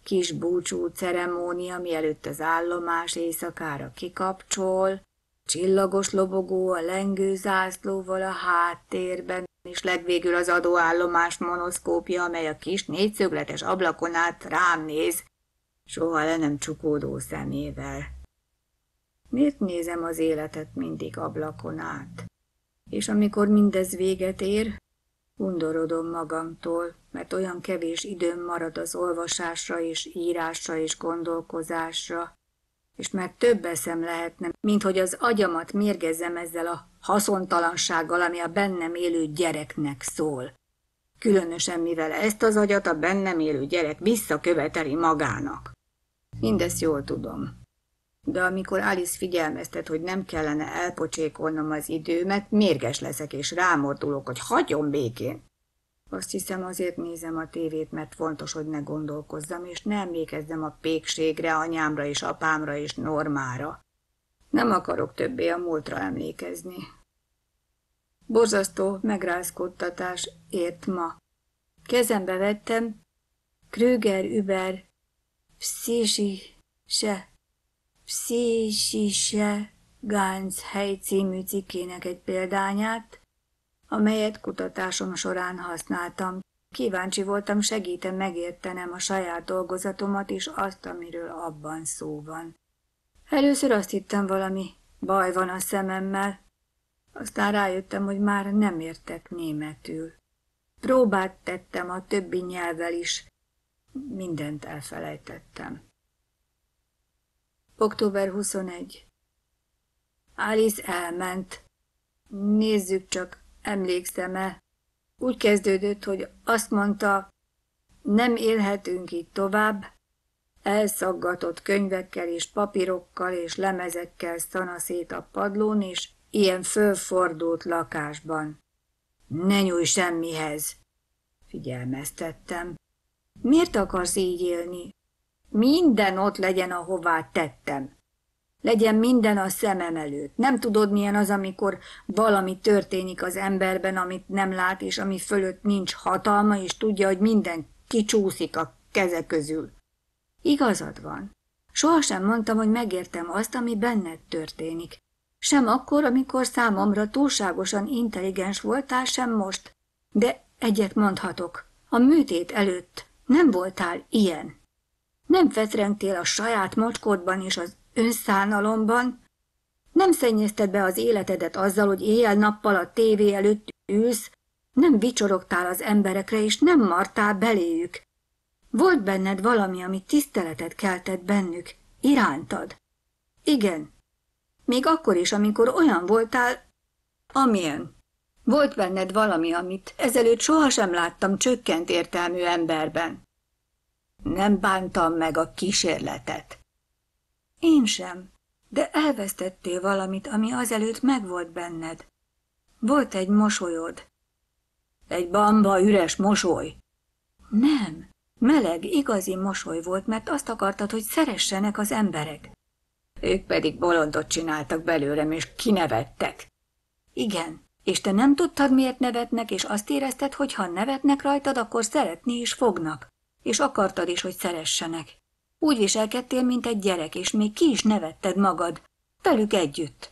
Speaker 2: kis búcsú ceremónia, mielőtt az állomás éjszakára kikapcsol, csillagos lobogó a lengőzászlóval a háttérben, és legvégül az adóállomás monoszkópja, amely a kis négyszögletes ablakon át rám néz, soha le nem csukódó szemével. Miért nézem az életet mindig ablakon át? És amikor mindez véget ér, undorodom magamtól, mert olyan kevés időm marad az olvasásra és írásra és gondolkozásra, és mert több eszem lehetne, mint hogy az agyamat mérgezzem ezzel a haszontalansággal, ami a bennem élő gyereknek szól. Különösen, mivel ezt az agyat a bennem élő gyerek visszaköveteli magának. Mindezt jól tudom. De amikor Alice figyelmeztet, hogy nem kellene elpocsékolnom az időmet, mérges leszek és rámordulok, hogy hagyjon békén. Azt hiszem, azért nézem a tévét, mert fontos, hogy ne gondolkozzam, és ne emlékezzem a pékségre, anyámra és apámra és Normára. Nem akarok többé a múltra emlékezni. Borzasztó megrázkódtatás ért ma. Kezembe vettem Krüger über Psychische Ganzheit című cikkének egy példányát, amelyet kutatásom során használtam. Kíváncsi voltam, segítem megértenem a saját dolgozatomat és azt, amiről abban szó van. Először azt hittem, valami baj van a szememmel, aztán rájöttem, hogy már nem értek németül. Próbát tettem a többi nyelvvel is, mindent elfelejtettem. Október 21. Alice elment. Nézzük csak, emlékszem-e. Úgy kezdődött, hogy azt mondta, nem élhetünk így tovább, elszaggatott könyvekkel és papírokkal és lemezekkel szanaszét a padlón, és ilyen fölfordult lakásban. Ne nyújj semmihez, figyelmeztettem. Miért akarsz így élni? Minden ott legyen, ahová tettem. Legyen minden a szemem előtt. Nem tudod, milyen az, amikor valami történik az emberben, amit nem lát, és ami fölött nincs hatalma, és tudja, hogy minden kicsúszik a keze közül. Igazad van. Sohasem mondtam, hogy megértem azt, ami benned történik. Sem akkor, amikor számomra túlságosan intelligens voltál, sem most. De egyet mondhatok. A műtét előtt nem voltál ilyen. Nem fetrengtél a saját mocskodban és az önszánalomban, nem szennyezted be az életedet azzal, hogy éjjel-nappal a tévé előtt ülsz, nem vicsorogtál az emberekre, és nem martál beléjük. Volt benned valami, ami tiszteletet keltett bennük, irántad. Igen, még akkor is, amikor olyan voltál, amilyen. Volt benned valami, amit ezelőtt sohasem láttam csökkent értelmű emberben. Nem bántam meg a kísérletet. Én sem, de elvesztettél valamit, ami azelőtt megvolt benned. Volt egy mosolyod. Egy bamba üres mosoly. Nem, meleg, igazi mosoly volt, mert azt akartad, hogy szeressenek az emberek. Ők pedig bolondot csináltak belőlem, és kinevettek. Igen, és te nem tudtad, miért nevetnek, és azt érezted, hogy ha nevetnek rajtad, akkor szeretni is fognak. És akartad is, hogy szeressenek. Úgy viselkedtél, mint egy gyerek, és még ki is nevetted magad, velük együtt.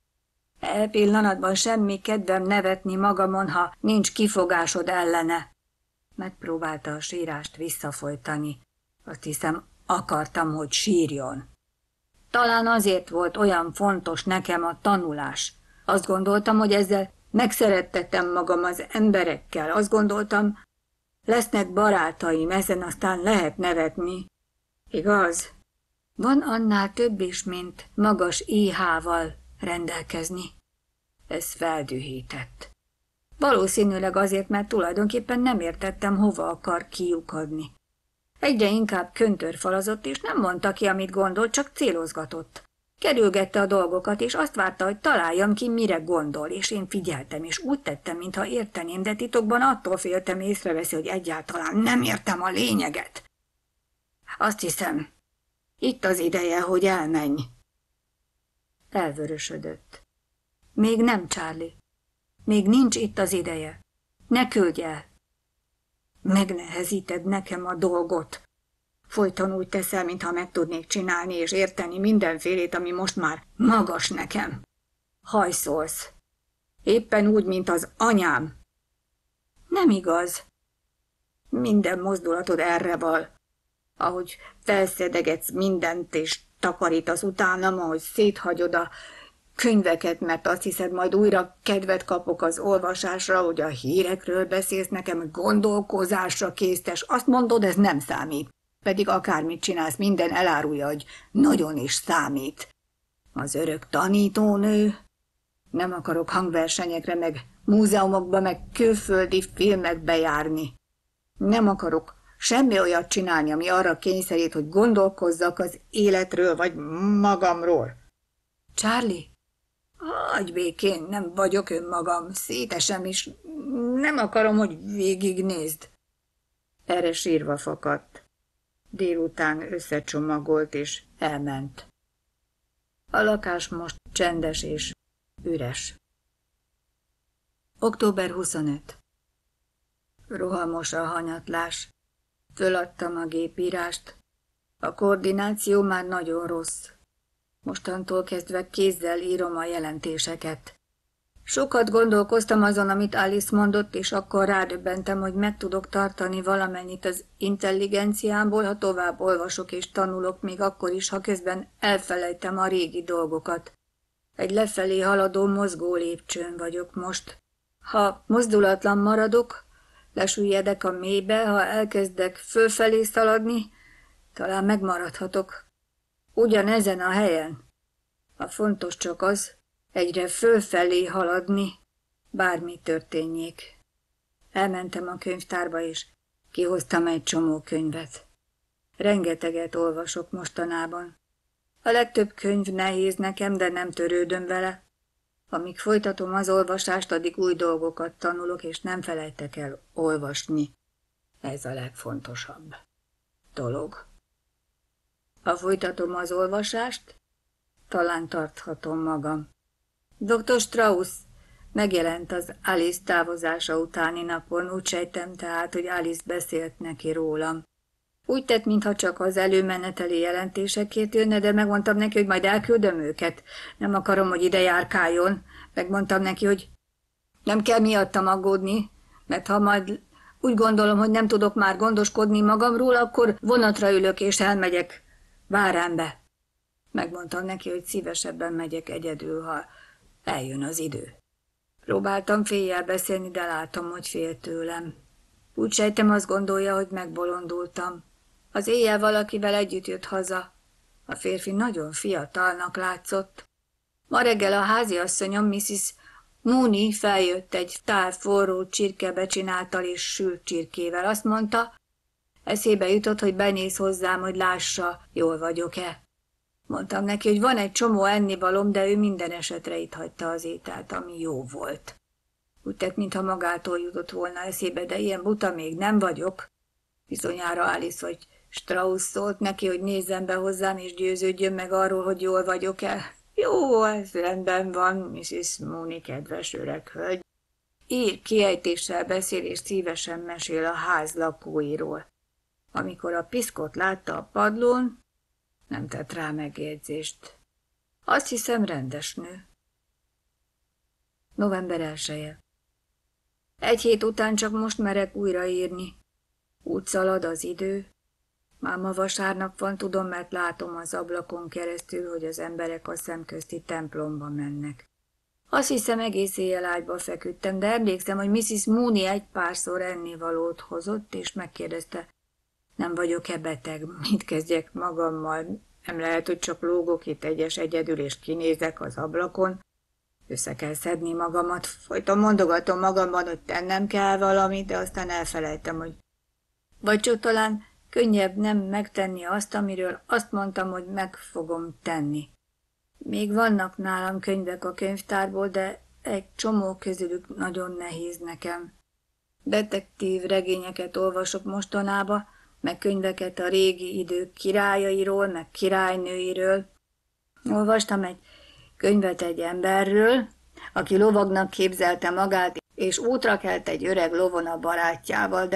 Speaker 2: E pillanatban semmi kedvem nevetni magamon, ha nincs kifogásod ellene. Megpróbálta a sírást visszafolytani. Azt hiszem, akartam, hogy sírjon. Talán azért volt olyan fontos nekem a tanulás. Azt gondoltam, hogy ezzel megszerettettem magam az emberekkel. Azt gondoltam, lesznek barátaim, ezen aztán lehet nevetni. Igaz? Van annál több is, mint magas IH-val rendelkezni. Ez feldühített. Valószínűleg azért, mert tulajdonképpen nem értettem, hova akar kiukadni. Egyre inkább köntörfalazott, és nem mondta ki, amit gondolt, csak célozgatott. Kerülgette a dolgokat, és azt várta, hogy találjam ki, mire gondol, és én figyeltem, és úgy tettem, mintha érteném, de titokban attól féltem, észreveszi, hogy egyáltalán nem értem a lényeget. Azt hiszem, itt az ideje, hogy elmenj. Elvörösödött. Még nem, Charlie. Még nincs itt az ideje. Ne küldj el. Megnehezíted nekem a dolgot. Folyton úgy teszel, mintha meg tudnék csinálni és érteni mindenfélét, ami most már magas nekem. Hajszolsz. Éppen úgy, mint az anyám. Nem igaz. Minden mozdulatod erre val. Ahogy felszedegetsz mindent és takarítasz utánam, ahogy széthagyod a könyveket, mert azt hiszed, majd újra kedvet kapok az olvasásra, hogy a hírekről beszélsz nekem, gondolkozásra késztes. Azt mondod, ez nem számít. Pedig akármit csinálsz, minden elárulja, hogy nagyon is számít. Az örök tanítónő. Nem akarok hangversenyekre, meg múzeumokba, meg külföldi filmekbe járni. Nem akarok semmi olyat csinálni, ami arra kényszerít, hogy gondolkozzak az életről, vagy magamról.
Speaker 1: Charlie?
Speaker 2: Hagyj békén, nem vagyok önmagam, szétesem is. Nem akarom, hogy végignézd. Erre sírva fakadt. Délután összecsomagolt és elment. A lakás most csendes és üres.
Speaker 1: Október 25.
Speaker 2: Rohamos a hanyatlás. Föladtam a gépírást. A koordináció már nagyon rossz. Mostantól kezdve kézzel írom a jelentéseket. Sokat gondolkoztam azon, amit Alice mondott, és akkor rádöbbentem, hogy meg tudok tartani valamennyit az intelligenciámból, ha tovább olvasok és tanulok, még akkor is, ha közben elfelejtem a régi dolgokat. Egy lefelé haladó mozgó lépcsőn vagyok most. Ha mozdulatlan maradok, lesüllyedek a mélybe, ha elkezdek fölfelé szaladni, talán megmaradhatok. Ugyanezen a helyen. A fontos csak az, egyre fölfelé haladni, bármi történjék. Elmentem a könyvtárba, és kihoztam egy csomó könyvet. Rengeteget olvasok mostanában. A legtöbb könyv nehéz nekem, de nem törődöm vele. Amíg folytatom az olvasást, addig új dolgokat tanulok, és nem felejtek el olvasni. Ez a legfontosabb dolog. Ha folytatom az olvasást, talán tarthatom magam. Dr. Strauss megjelent az Alice távozása utáni napon, úgy sejtem tehát, hogy Alice beszélt neki rólam. Úgy tett, mintha csak az előmeneteli jelentésekért jönne, de megmondtam neki, hogy majd elküldöm őket. Nem akarom, hogy ide járkáljon. Megmondtam neki, hogy nem kell miattam aggódni, mert ha majd úgy gondolom, hogy nem tudok már gondoskodni magamról, akkor vonatra ülök és elmegyek Váránbe. Megmondtam neki, hogy szívesebben megyek egyedül, ha eljön az idő. Próbáltam féljel beszélni, de látom, hogy fél tőlem. Úgy sejtem, azt gondolja, hogy megbolondultam. Az éjjel valakivel együtt jött haza. A férfi nagyon fiatalnak látszott. Ma reggel a háziasszonyom, Mrs. Mooney feljött egy tál forró csirkebecsináltal és sült csirkével. Azt mondta, eszébe jutott, hogy benéz hozzám, hogy lássa, jól vagyok-e. Mondtam neki, hogy van egy csomó ennivalom, de ő minden esetre itt hagyta az ételt, ami jó volt. Úgy tett, mintha magától jutott volna eszébe, de ilyen buta még nem vagyok. Bizonyára Alice vagy Strauss szólt neki, hogy nézzen be hozzám, és győződjön meg arról, hogy jól vagyok-e. Jó, ez rendben van, Mrs. Mooney, kedves öreg hölgy. Ír kiejtéssel beszél, és szívesen mesél a ház lakóiról. Amikor a piszkot látta a padlón, nem tett rá megjegyzést. Azt hiszem, rendes nő. November 1-e. Egy hét után csak most merek újraírni. Úgy szalad az idő. Már ma vasárnap van, tudom, mert látom az ablakon keresztül, hogy az emberek a szemközti templomba mennek. Azt hiszem, egész éjjel ágyba feküdtem, de emlékszem, hogy Mrs. Mooney egy párszor ennivalót hozott, és megkérdezte, nem vagyok-e beteg, mit kezdjek magammal, nem lehet, hogy csak lógok itt egyedül, és kinézek az ablakon. Össze kell szedni magamat, folyton mondogatom magamban, hogy tennem kell valamit, de aztán elfelejtem, hogy vagy csak talán könnyebb nem megtenni azt, amiről azt mondtam, hogy meg fogom tenni. Még vannak nálam könyvek a könyvtárból, de egy csomó közülük nagyon nehéz nekem. Detektív regényeket olvasok mostanában, meg könyveket a régi idők királyairól, meg királynőiről. Olvastam egy könyvet egy emberről, aki lovagnak képzelte magát, és útra kelt egy öreg lovon a barátjával, de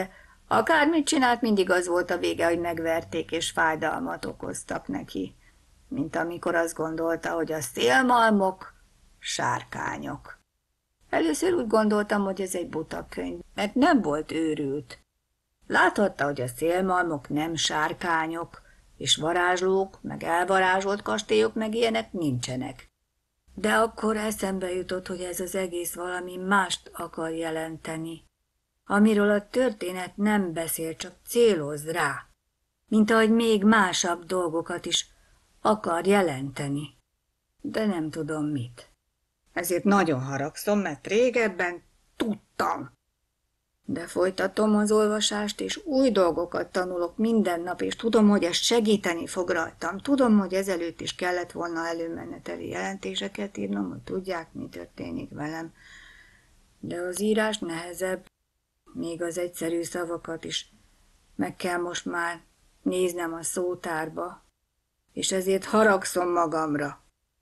Speaker 1: Akármit csinált, mindig az volt a vége, hogy megverték és fájdalmat okoztak neki, mint amikor azt gondolta, hogy a szélmalmok sárkányok. Először úgy gondoltam, hogy ez egy buta könyv, mert nem volt őrült. Láthatta, hogy a szélmalmok nem sárkányok, és varázslók, meg elvarázsolt kastélyok, meg ilyenek nincsenek. De akkor eszembe jutott, hogy ez az egész valami mást akar jelenteni, amiről a történet nem beszél, csak céloz rá, mint ahogy még másabb dolgokat is akar jelenteni. De nem tudom mit.
Speaker 2: Ezért nagyon haragszom, mert régebben tudtam.
Speaker 1: De folytatom az olvasást, és új dolgokat tanulok minden nap, és tudom, hogy ez segíteni fog rajtam. Tudom, hogy ezelőtt is kellett volna előmeneteli jelentéseket írnom, hogy tudják, mi történik velem. De az írás nehezebb, még az egyszerű szavakat is meg kell most már néznem a szótárba, és ezért haragszom magamra.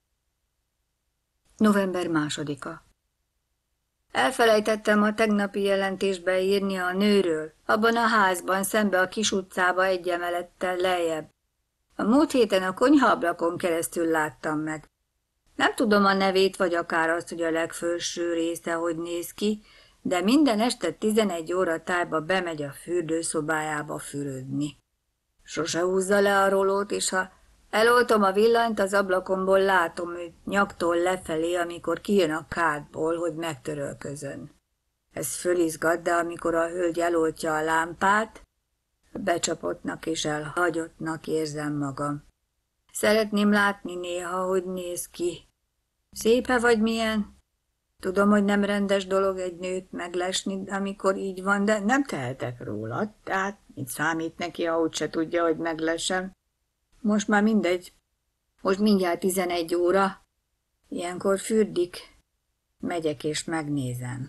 Speaker 1: November 2. Elfelejtettem a tegnapi jelentésbe írni a nőről, abban a házban, szembe a kis utcába egy emelettel lejjebb. A múlt héten a konyhaablakon keresztül láttam meg. Nem tudom a nevét, vagy akár azt, hogy a legfelső része hogy néz ki, de minden este 11 óra tájba bemegy a fürdőszobájába fürödni. Sose húzza le a rolót, és ha eloltom a villanyt, az ablakomból látom őt nyaktól lefelé, amikor kijön a kádból, hogy megtörölközön. Ez fölizgat, de amikor a hölgy eloltja a lámpát, becsapottnak és elhagyottnak érzem magam. Szeretném látni néha, hogy néz ki. Szép-e vagy milyen? Tudom, hogy nem rendes dolog egy nőt meglesni, amikor így van, de nem tehetek róla, tehát mit számít neki, ha úgyse tudja, hogy meglesem. Most már mindegy. Most mindjárt 11 óra. Ilyenkor fürdik. Megyek és megnézem.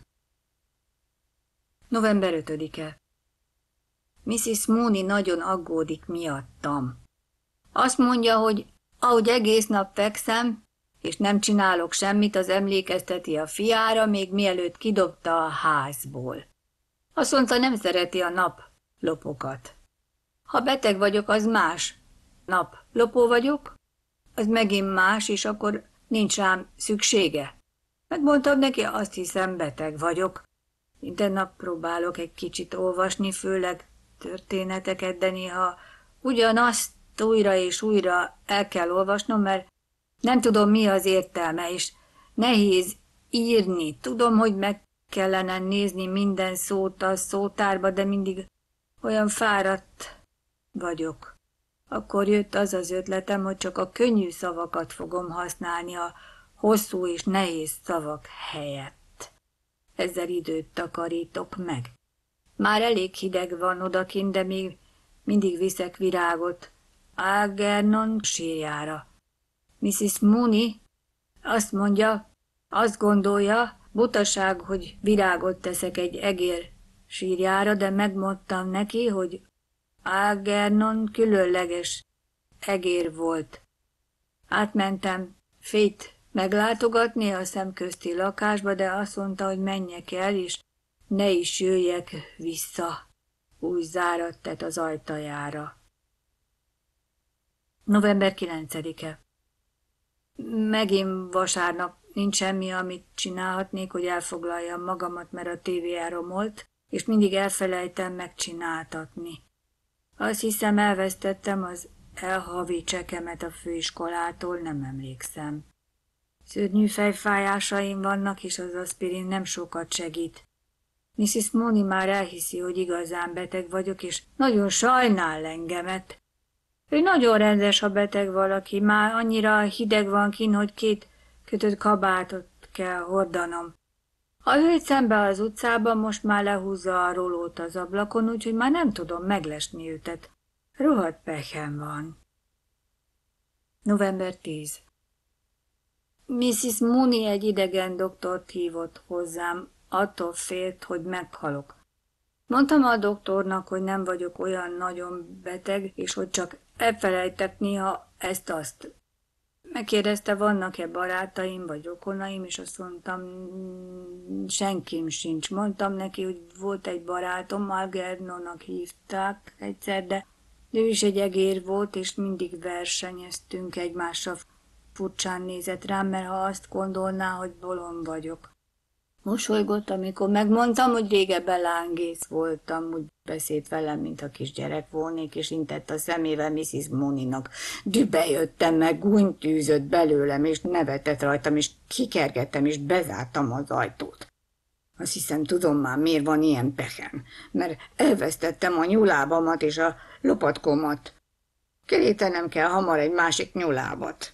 Speaker 1: November 5. Mrs. Mooney nagyon aggódik miattam. Azt mondja, hogy ahogy egész nap fekszem, és nem csinálok semmit, az emlékezteti a fiára, még mielőtt kidobta a házból. Azt mondta, nem szereti a naplopokat. Ha beteg vagyok, az más. Naplopó vagyok, az megint más, és akkor nincs rám szüksége. Megmondtam neki, azt hiszem, beteg vagyok. Minden nap próbálok egy kicsit olvasni, főleg történeteket, de néha ugyanazt újra és újra el kell olvasnom, mert nem tudom, mi az értelme, és nehéz írni. Tudom, hogy meg kellene nézni minden szót a szótárba, de mindig olyan fáradt vagyok. Akkor jött az az ötletem, hogy csak a könnyű szavakat fogom használni a hosszú és nehéz szavak helyett. Ezzel időt takarítok meg. Már elég hideg van odakint, de még mindig viszek virágot Algernon sírjára. Mrs. Mooney azt gondolja, butaság, hogy virágot teszek egy egér sírjára, de megmondtam neki, hogy Algernon különleges egér volt. Átmentem Fét meglátogatni a szemközti lakásba, de azt mondta, hogy menjek el, és ne is jöjjek vissza. Új zárat tett az ajtajára. November 9. Megint vasárnap nincs semmi, amit csinálhatnék, hogy elfoglaljam magamat, mert a tévé elromolt, és mindig elfelejtem megcsináltatni. Azt hiszem, elvesztettem az elhavi csekemet a főiskolától, nem emlékszem. Szörnyű fejfájásaim vannak, és az aspirin nem sokat segít. Mrs. Mooney már elhiszi, hogy igazán beteg vagyok, és nagyon sajnál engemet. Ő nagyon rendes, ha beteg valaki, már annyira hideg van kint, hogy 2 kötött kabátot kell hordanom. A hölgy szembe az utcában most már lehúzza a rolót az ablakon, úgyhogy már nem tudom meglesni őtet. Rohadt pechem van. November 10. Mrs. Mooney egy idegen doktort hívott hozzám, attól félt, hogy meghalok. Mondtam a doktornak, hogy nem vagyok olyan nagyon beteg, és hogy csak elfelejtek néha ezt-azt. Megkérdezte, vannak-e barátaim vagy rokonaim, és azt mondtam, senkim sincs. Mondtam neki, hogy volt egy barátom, Algernónak hívták egyszer, de ő is egy egér volt, és mindig versenyeztünk egymással. Furcsán nézett rám, mert ha azt gondolná, hogy bolond vagyok. Mosolygott, amikor megmondtam, hogy régebben lángész voltam, úgy beszélt velem, mintha kisgyerek volnék, és intett a szemével Mrs. Mooney-nak. Dübe jöttem meg, gúnytűzött belőlem, és nevetett rajtam, és kikergettem, és bezártam az ajtót. Azt hiszem, tudom már, miért van ilyen pehem, mert elvesztettem a nyulábamat és a lopatkómat. Kerítenem kell hamar egy másik nyulábat.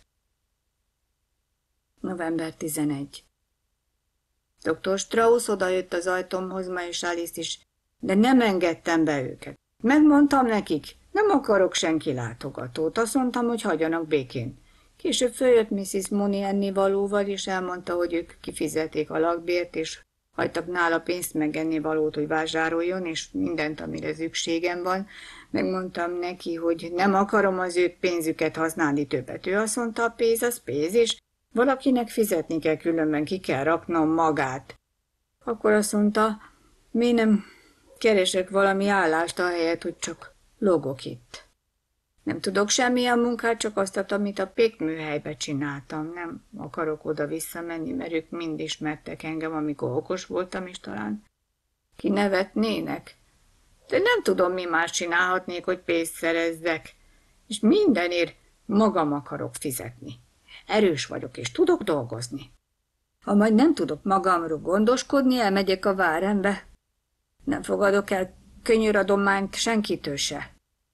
Speaker 1: November 11. Dr. Strauss odajött az ajtómhoz, ma és Alice is, de nem engedtem be őket. Megmondtam nekik, nem akarok senki látogatót, azt mondtam, hogy hagyjanak békén. Később följött Mrs. Mooney ennivalóval, és elmondta, hogy ők kifizetik a lakbért, és hagytak nála pénzt meg ennivalót, hogy vásároljon, és mindent, amire szükségem van. Megmondtam neki, hogy nem akarom az ő pénzüket használni többet. Ő azt mondta, a pénz az pénz, és valakinek fizetni kell, különben ki kell raknom magát. Akkor azt mondta, miért nem keresek valami állást ahelyett, hogy csak lógok itt. Nem tudok semmilyen munkát, csak azt, amit a pékműhelybe csináltam. Nem akarok oda visszamenni, mert ők mind ismertek engem, amikor okos voltam, és talán kinevetnének. De nem tudom, mi más csinálhatnék, hogy pénzt szerezzek, és mindenért magam akarok fizetni. Erős vagyok, és tudok dolgozni. Ha majd nem tudok magamról gondoskodni, elmegyek a várembe. Nem fogadok el könyöradományt senkitől se.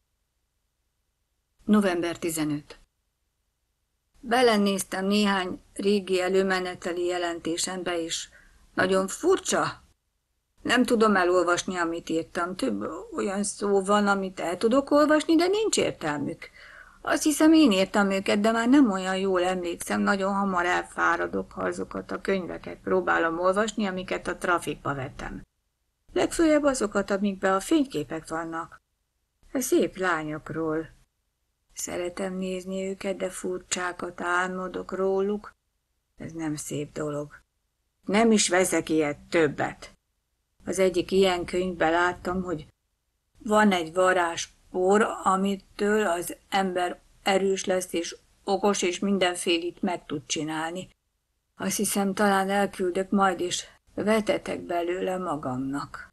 Speaker 1: November 15. Belenéztem néhány régi előmeneteli jelentésembe is. Nagyon furcsa. Nem tudom elolvasni, amit írtam. Több olyan szó van, amit el tudok olvasni, de nincs értelmük. Azt hiszem, én írtam őket, de már nem olyan jól emlékszem, nagyon hamar elfáradok, ha azokat a könyveket próbálom olvasni, amiket a trafikba vettem. Legfőjebb azokat, amikben a fényképek vannak. A szép lányokról. Szeretem nézni őket, de furcsákat álmodok róluk. Ez nem szép dolog. Nem is veszek ilyet többet. Az egyik ilyen könyvben láttam, hogy van egy varázspor, amitől az ember erős lesz és okos, és mindenfélit meg tud csinálni. Azt hiszem, talán elküldök majd, és vetetek belőle magamnak.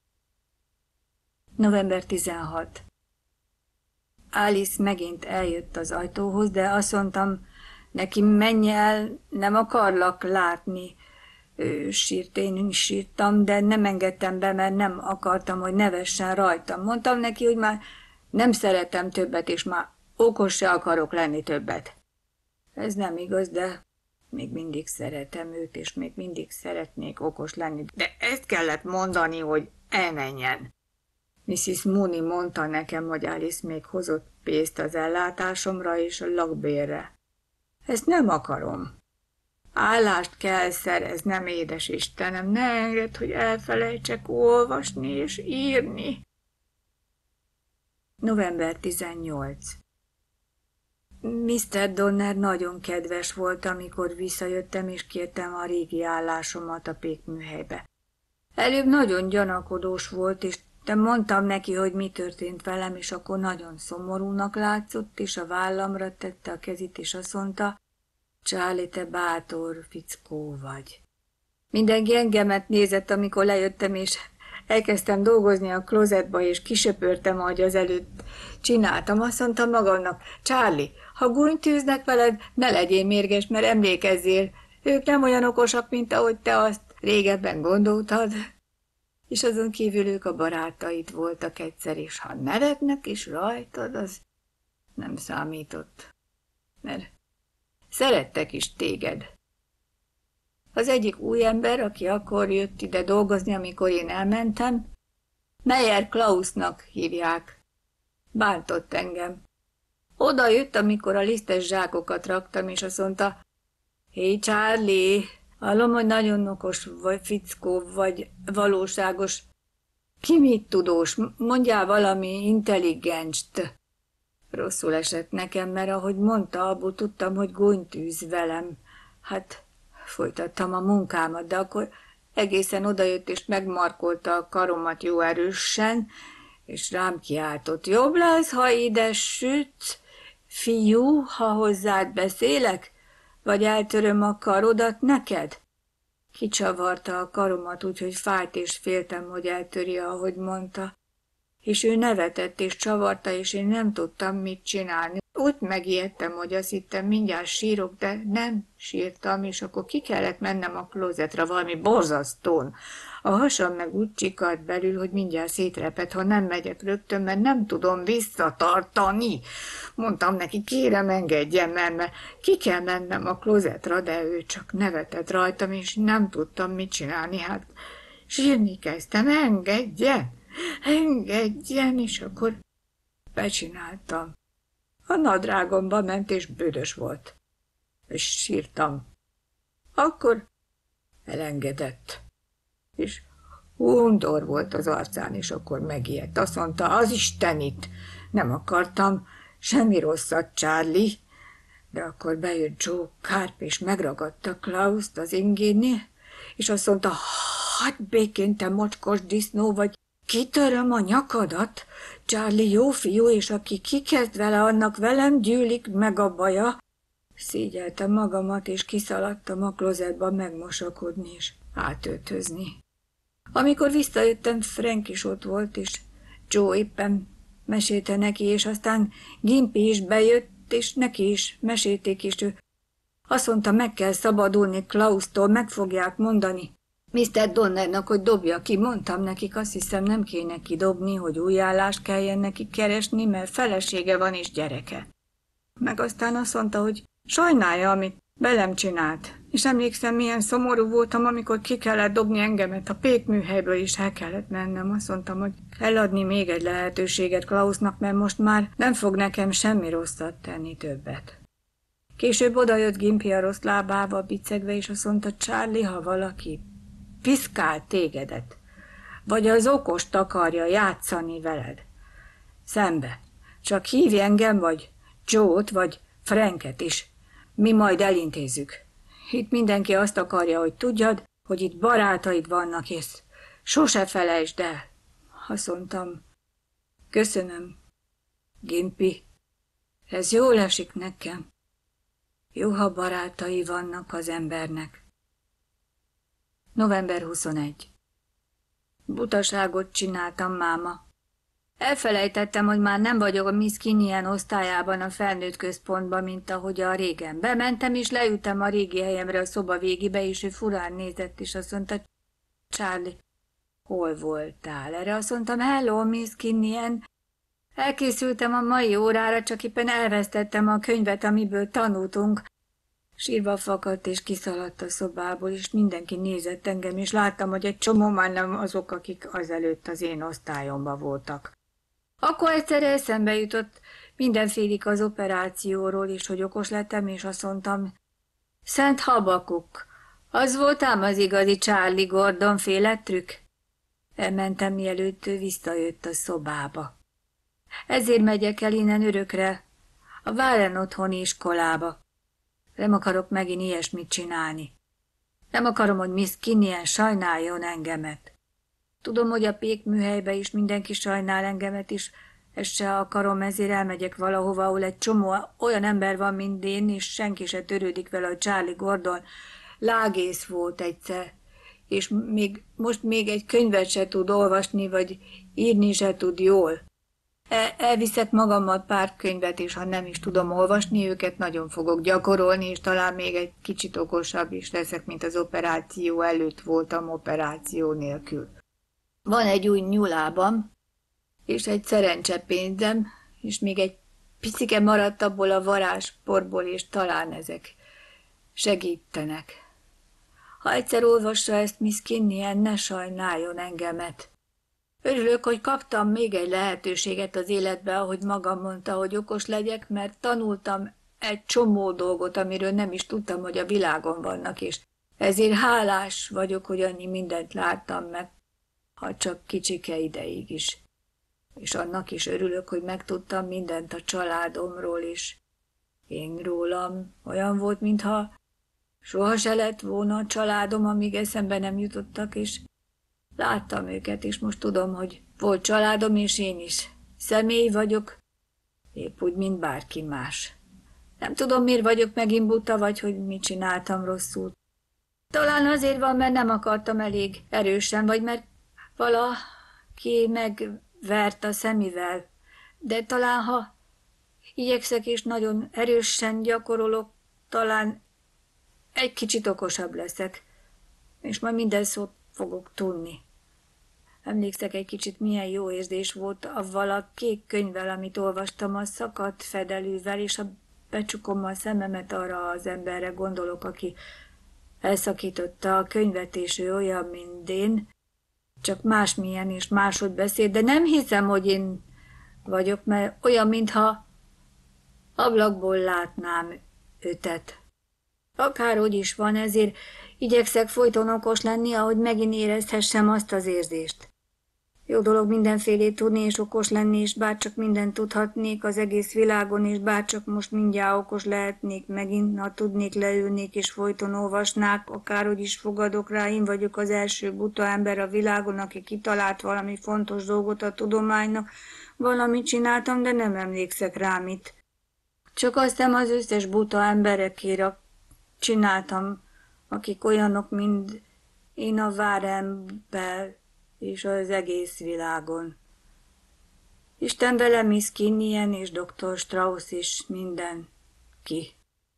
Speaker 1: November 16. Alice megint eljött az ajtóhoz, de azt mondtam, neki menj el, nem akarlak látni. Ő sírt, én is sírtam, de nem engedtem be, mert nem akartam, hogy nevessen rajtam. Mondtam neki, hogy már nem szeretem többet, és már okos se akarok lenni többet. Ez nem igaz, de még mindig szeretem őt, és még mindig szeretnék okos lenni. De ezt kellett mondani, hogy elmenjen. Mrs. Mooney mondta nekem, hogy Alice még hozott pénzt az ellátásomra és a lakbérre. Ezt nem akarom. Állást kell szereznem, édes Istenem, ne engedd, hogy elfelejtsek olvasni és írni. November 18. Mr. Donner nagyon kedves volt, amikor visszajöttem, és kértem a régi állásomat a pékműhelybe. Előbb nagyon gyanakodós volt, és de mondtam neki, hogy mi történt velem, és akkor nagyon szomorúnak látszott, és a vállamra tette a kezét, és azt mondta, Charlie, te bátor fickó vagy. Mindenki engemet nézett, amikor lejöttem, és elkezdtem dolgozni a klozetba, és kisöpörtem, ahogy az előtt csináltam. Azt mondtam magamnak, Charlie, ha gúnytűznek veled, ne legyél mérges, mert emlékezzél, ők nem olyan okosak, mint ahogy te azt régebben gondoltad. És azon kívül ők a barátaid voltak egyszer, és ha nevetnek is rajtad, az nem számított, mert szerettek is téged. Az egyik új ember, aki akkor jött ide dolgozni, amikor én elmentem, Meyer Klausnak hívják. Bántott engem. Oda jött, amikor a lisztes zsákokat raktam, és azt mondta, hé, Charlie, hallom, hogy nagyon okos vagy fickó, vagy valóságos. Ki mit tudós? Mondjál valami intelligenst.
Speaker 2: Rosszul esett nekem, mert ahogy mondta, abból tudtam, hogy gúnytűz velem. Hát folytattam a munkámat, de akkor egészen odajött és megmarkolta a karomat jó erősen, és rám kiáltott: jobb lesz, ha ide sütsz, fiú, ha hozzád beszélek, vagy eltöröm a karodat neked? Kicsavarta a karomat, úgyhogy fájt és féltem, hogy eltöri, ahogy mondta. És ő nevetett és csavarta, és én nem tudtam mit csinálni. Úgy megijedtem, hogy azt hittem, mindjárt sírok, de nem sírtam, és akkor ki kellett mennem a klózetra valami borzasztón. A hasam meg úgy csikart belül, hogy mindjárt szétrepett, ha nem megyek rögtön, mert nem tudom visszatartani. Mondtam neki: kérem, engedjen, mert ki kell mennem a klózetra, de ő csak nevetett rajtam, és nem tudtam mit csinálni. Hát sírni kezdtem: engedjen, és akkor becsináltam. A nadrágomba ment, és büdös volt. És sírtam. Akkor elengedett. És undor volt az arcán, és akkor megijedt. Azt mondta: az Istenit! Nem akartam semmi rosszat, Charlie. De akkor bejött Joe Carp, és megragadta Klaust az ingénél, és azt mondta: hagyd békén, te mocskos disznó, vagy kitöröm a nyakadat. Charlie jó fiú, és aki kikezd vele, annak velem gyűlik meg a baja. Szégyeltem magamat, és kiszaladtam a klozetba megmosakodni és átöltözni. Amikor visszajöttem, Frank is ott volt, és Joe éppen mesélte neki, és aztán Gimpy is bejött, és neki is mesélték, és ő azt mondta, meg kell szabadulni Klaustól, meg fogják mondani Mr. Donnernak, hogy dobja ki. Mondtam nekik, azt hiszem, nem kéne kidobni, hogy új állást kelljen neki keresni, mert felesége van és gyereke. Meg aztán azt mondta, hogy sajnálja, amit velem csinált. És emlékszem, milyen szomorú voltam, amikor ki kellett dobni engemet a pékműhelyből, is el kellett mennem. Azt mondtam, hogy kell adni még egy lehetőséget Klausnak, mert most már nem fog nekem semmi rosszat tenni többet. Később odajött Gimpy a rossz lábába bicegve, és azt mondta: Charlie, ha valaki piszkál tégedet, vagy az okost akarja játszani veled, szembe, csak hívj engem, vagy Joe-t, vagy Franket is. Mi majd elintézzük. Itt mindenki azt akarja, hogy tudjad, hogy itt barátaid vannak, és sose felejtsd el. Azt mondtam: köszönöm, Gimpy, ez jól esik nekem. Jó, ha barátai vannak az embernek. November 21. Butaságot csináltam, máma. Elfelejtettem, hogy már nem vagyok a Miss Kinnian osztályában a felnőtt központban, mint ahogyan régen. Bementem, és leültem a régi helyemre a szoba végébe, és ő furán nézett, és azt mondta: Charlie, hol voltál? Erre azt mondtam: hello, Miss Kinnian. Elkészültem a mai órára, csak éppen elvesztettem a könyvet, amiből tanultunk. Sírva fakadt, és kiszaladt a szobából, és mindenki nézett engem, és láttam, hogy egy csomó már nem azok, akik azelőtt az én osztályomban voltak. Akkor egyszer eszembe jutott mindenfélik az operációról is, hogy okos lettem, és azt mondtam: Szent Habakuk, az volt ám az igazi Charlie Gordon féle trükk. Elmentem, mielőtt ő visszajött a szobába. Ezért megyek el innen örökre, a Warren otthoni iskolába. Nem akarok megint ilyesmit csinálni. Nem akarom, hogy Miss Kinnian sajnáljon engemet. Tudom, hogy a pékműhelybe is mindenki sajnál engemet is, ezt se akarom, ezért elmegyek valahova, ahol egy csomó olyan ember van, mint én, és senki se törődik vele, hogy Charlie Gordon lágész volt egyszer, és most még egy könyvet se tud olvasni, vagy írni se tud jól. Elviszek magammal pár könyvet, és ha nem is tudom olvasni őket, nagyon fogok gyakorolni, és talán még egy kicsit okosabb is leszek, mint az operáció előtt voltam operáció nélkül. Van egy új nyulábam, és egy szerencsepénzem, és még egy picike maradt abból a varázsporból, és talán ezek segítenek. Ha egyszer olvassa ezt Miss Kinnian, ne sajnáljon engemet. Örülök, hogy kaptam még egy lehetőséget az életbe, ahogy magam mondta, hogy okos legyek, mert tanultam egy csomó dolgot, amiről nem is tudtam, hogy a világon vannak, és ezért hálás vagyok, hogy annyi mindent láttam meg, ha csak kicsike ideig is.
Speaker 1: és annak is örülök, hogy megtudtam mindent a családomról is. Én rólam olyan volt, mintha soha se lett volna a családom, amíg eszembe nem jutottak, és láttam őket, és most tudom, hogy volt családom, és én is. Személy vagyok, épp úgy, mint bárki más. Nem tudom, miért vagyok megint buta, vagy hogy mit csináltam rosszul. Talán azért van, mert nem akartam elég erősen, vagy mert valaki megvert a szemivel. De talán, ha igyekszek és nagyon erősen gyakorolok, talán egy kicsit okosabb leszek, és majd minden szót fogok tudni. Emlékszek egy kicsit, milyen jó érzés volt avval a kék könyvvel, amit olvastam, a szakadt fedelűvel, és a becsukom a szememet, arra az emberre gondolok, aki elszakította a könyvet, és ő olyan, mint én, csak másmilyen és máshogy beszél, de nem hiszem, hogy én vagyok, mert olyan, mintha ablakból látnám őtet. Akárhogy is van, ezért igyekszek folyton okos lenni, ahogy megint érezhessem azt az érzést. Jó dolog mindenfélét tudni és okos lenni, és bárcsak mindent tudhatnék az egész világon, és bárcsak most mindjárt okos lehetnék megint, ha tudnék, leülnék és folyton olvasnák, akárhogy is fogadok rá, én vagyok az első buta ember a világon, aki kitalált valami fontos dolgot a tudománynak. Valamit csináltam, de nem emlékszek rá mit. Csak azt hiszem az összes buta emberekére csináltam, akik olyanok, mint én a várember és az egész világon. Isten vele Miss Kinnian és dr. Strauss is minden ki.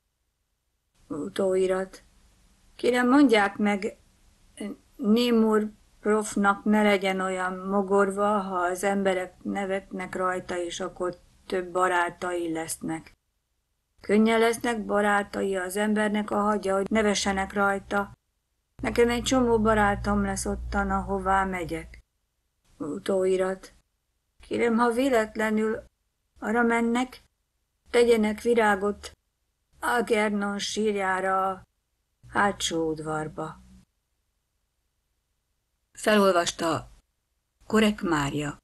Speaker 1: Utóirat. Kérem, mondják meg, Némur profnak ne legyen olyan mogorva, ha az emberek nevetnek rajta, és akkor több barátai lesznek. Könnyen lesznek barátai az embernek, a hagyja, hogy nevessenek rajta. Nekem egy csomó barátom lesz ottan, ahová megyek. Utóirat. Kérem, ha véletlenül arra mennek, tegyenek virágot Algernon sírjára a hátsó udvarba.
Speaker 3: Felolvasta Korek Mária.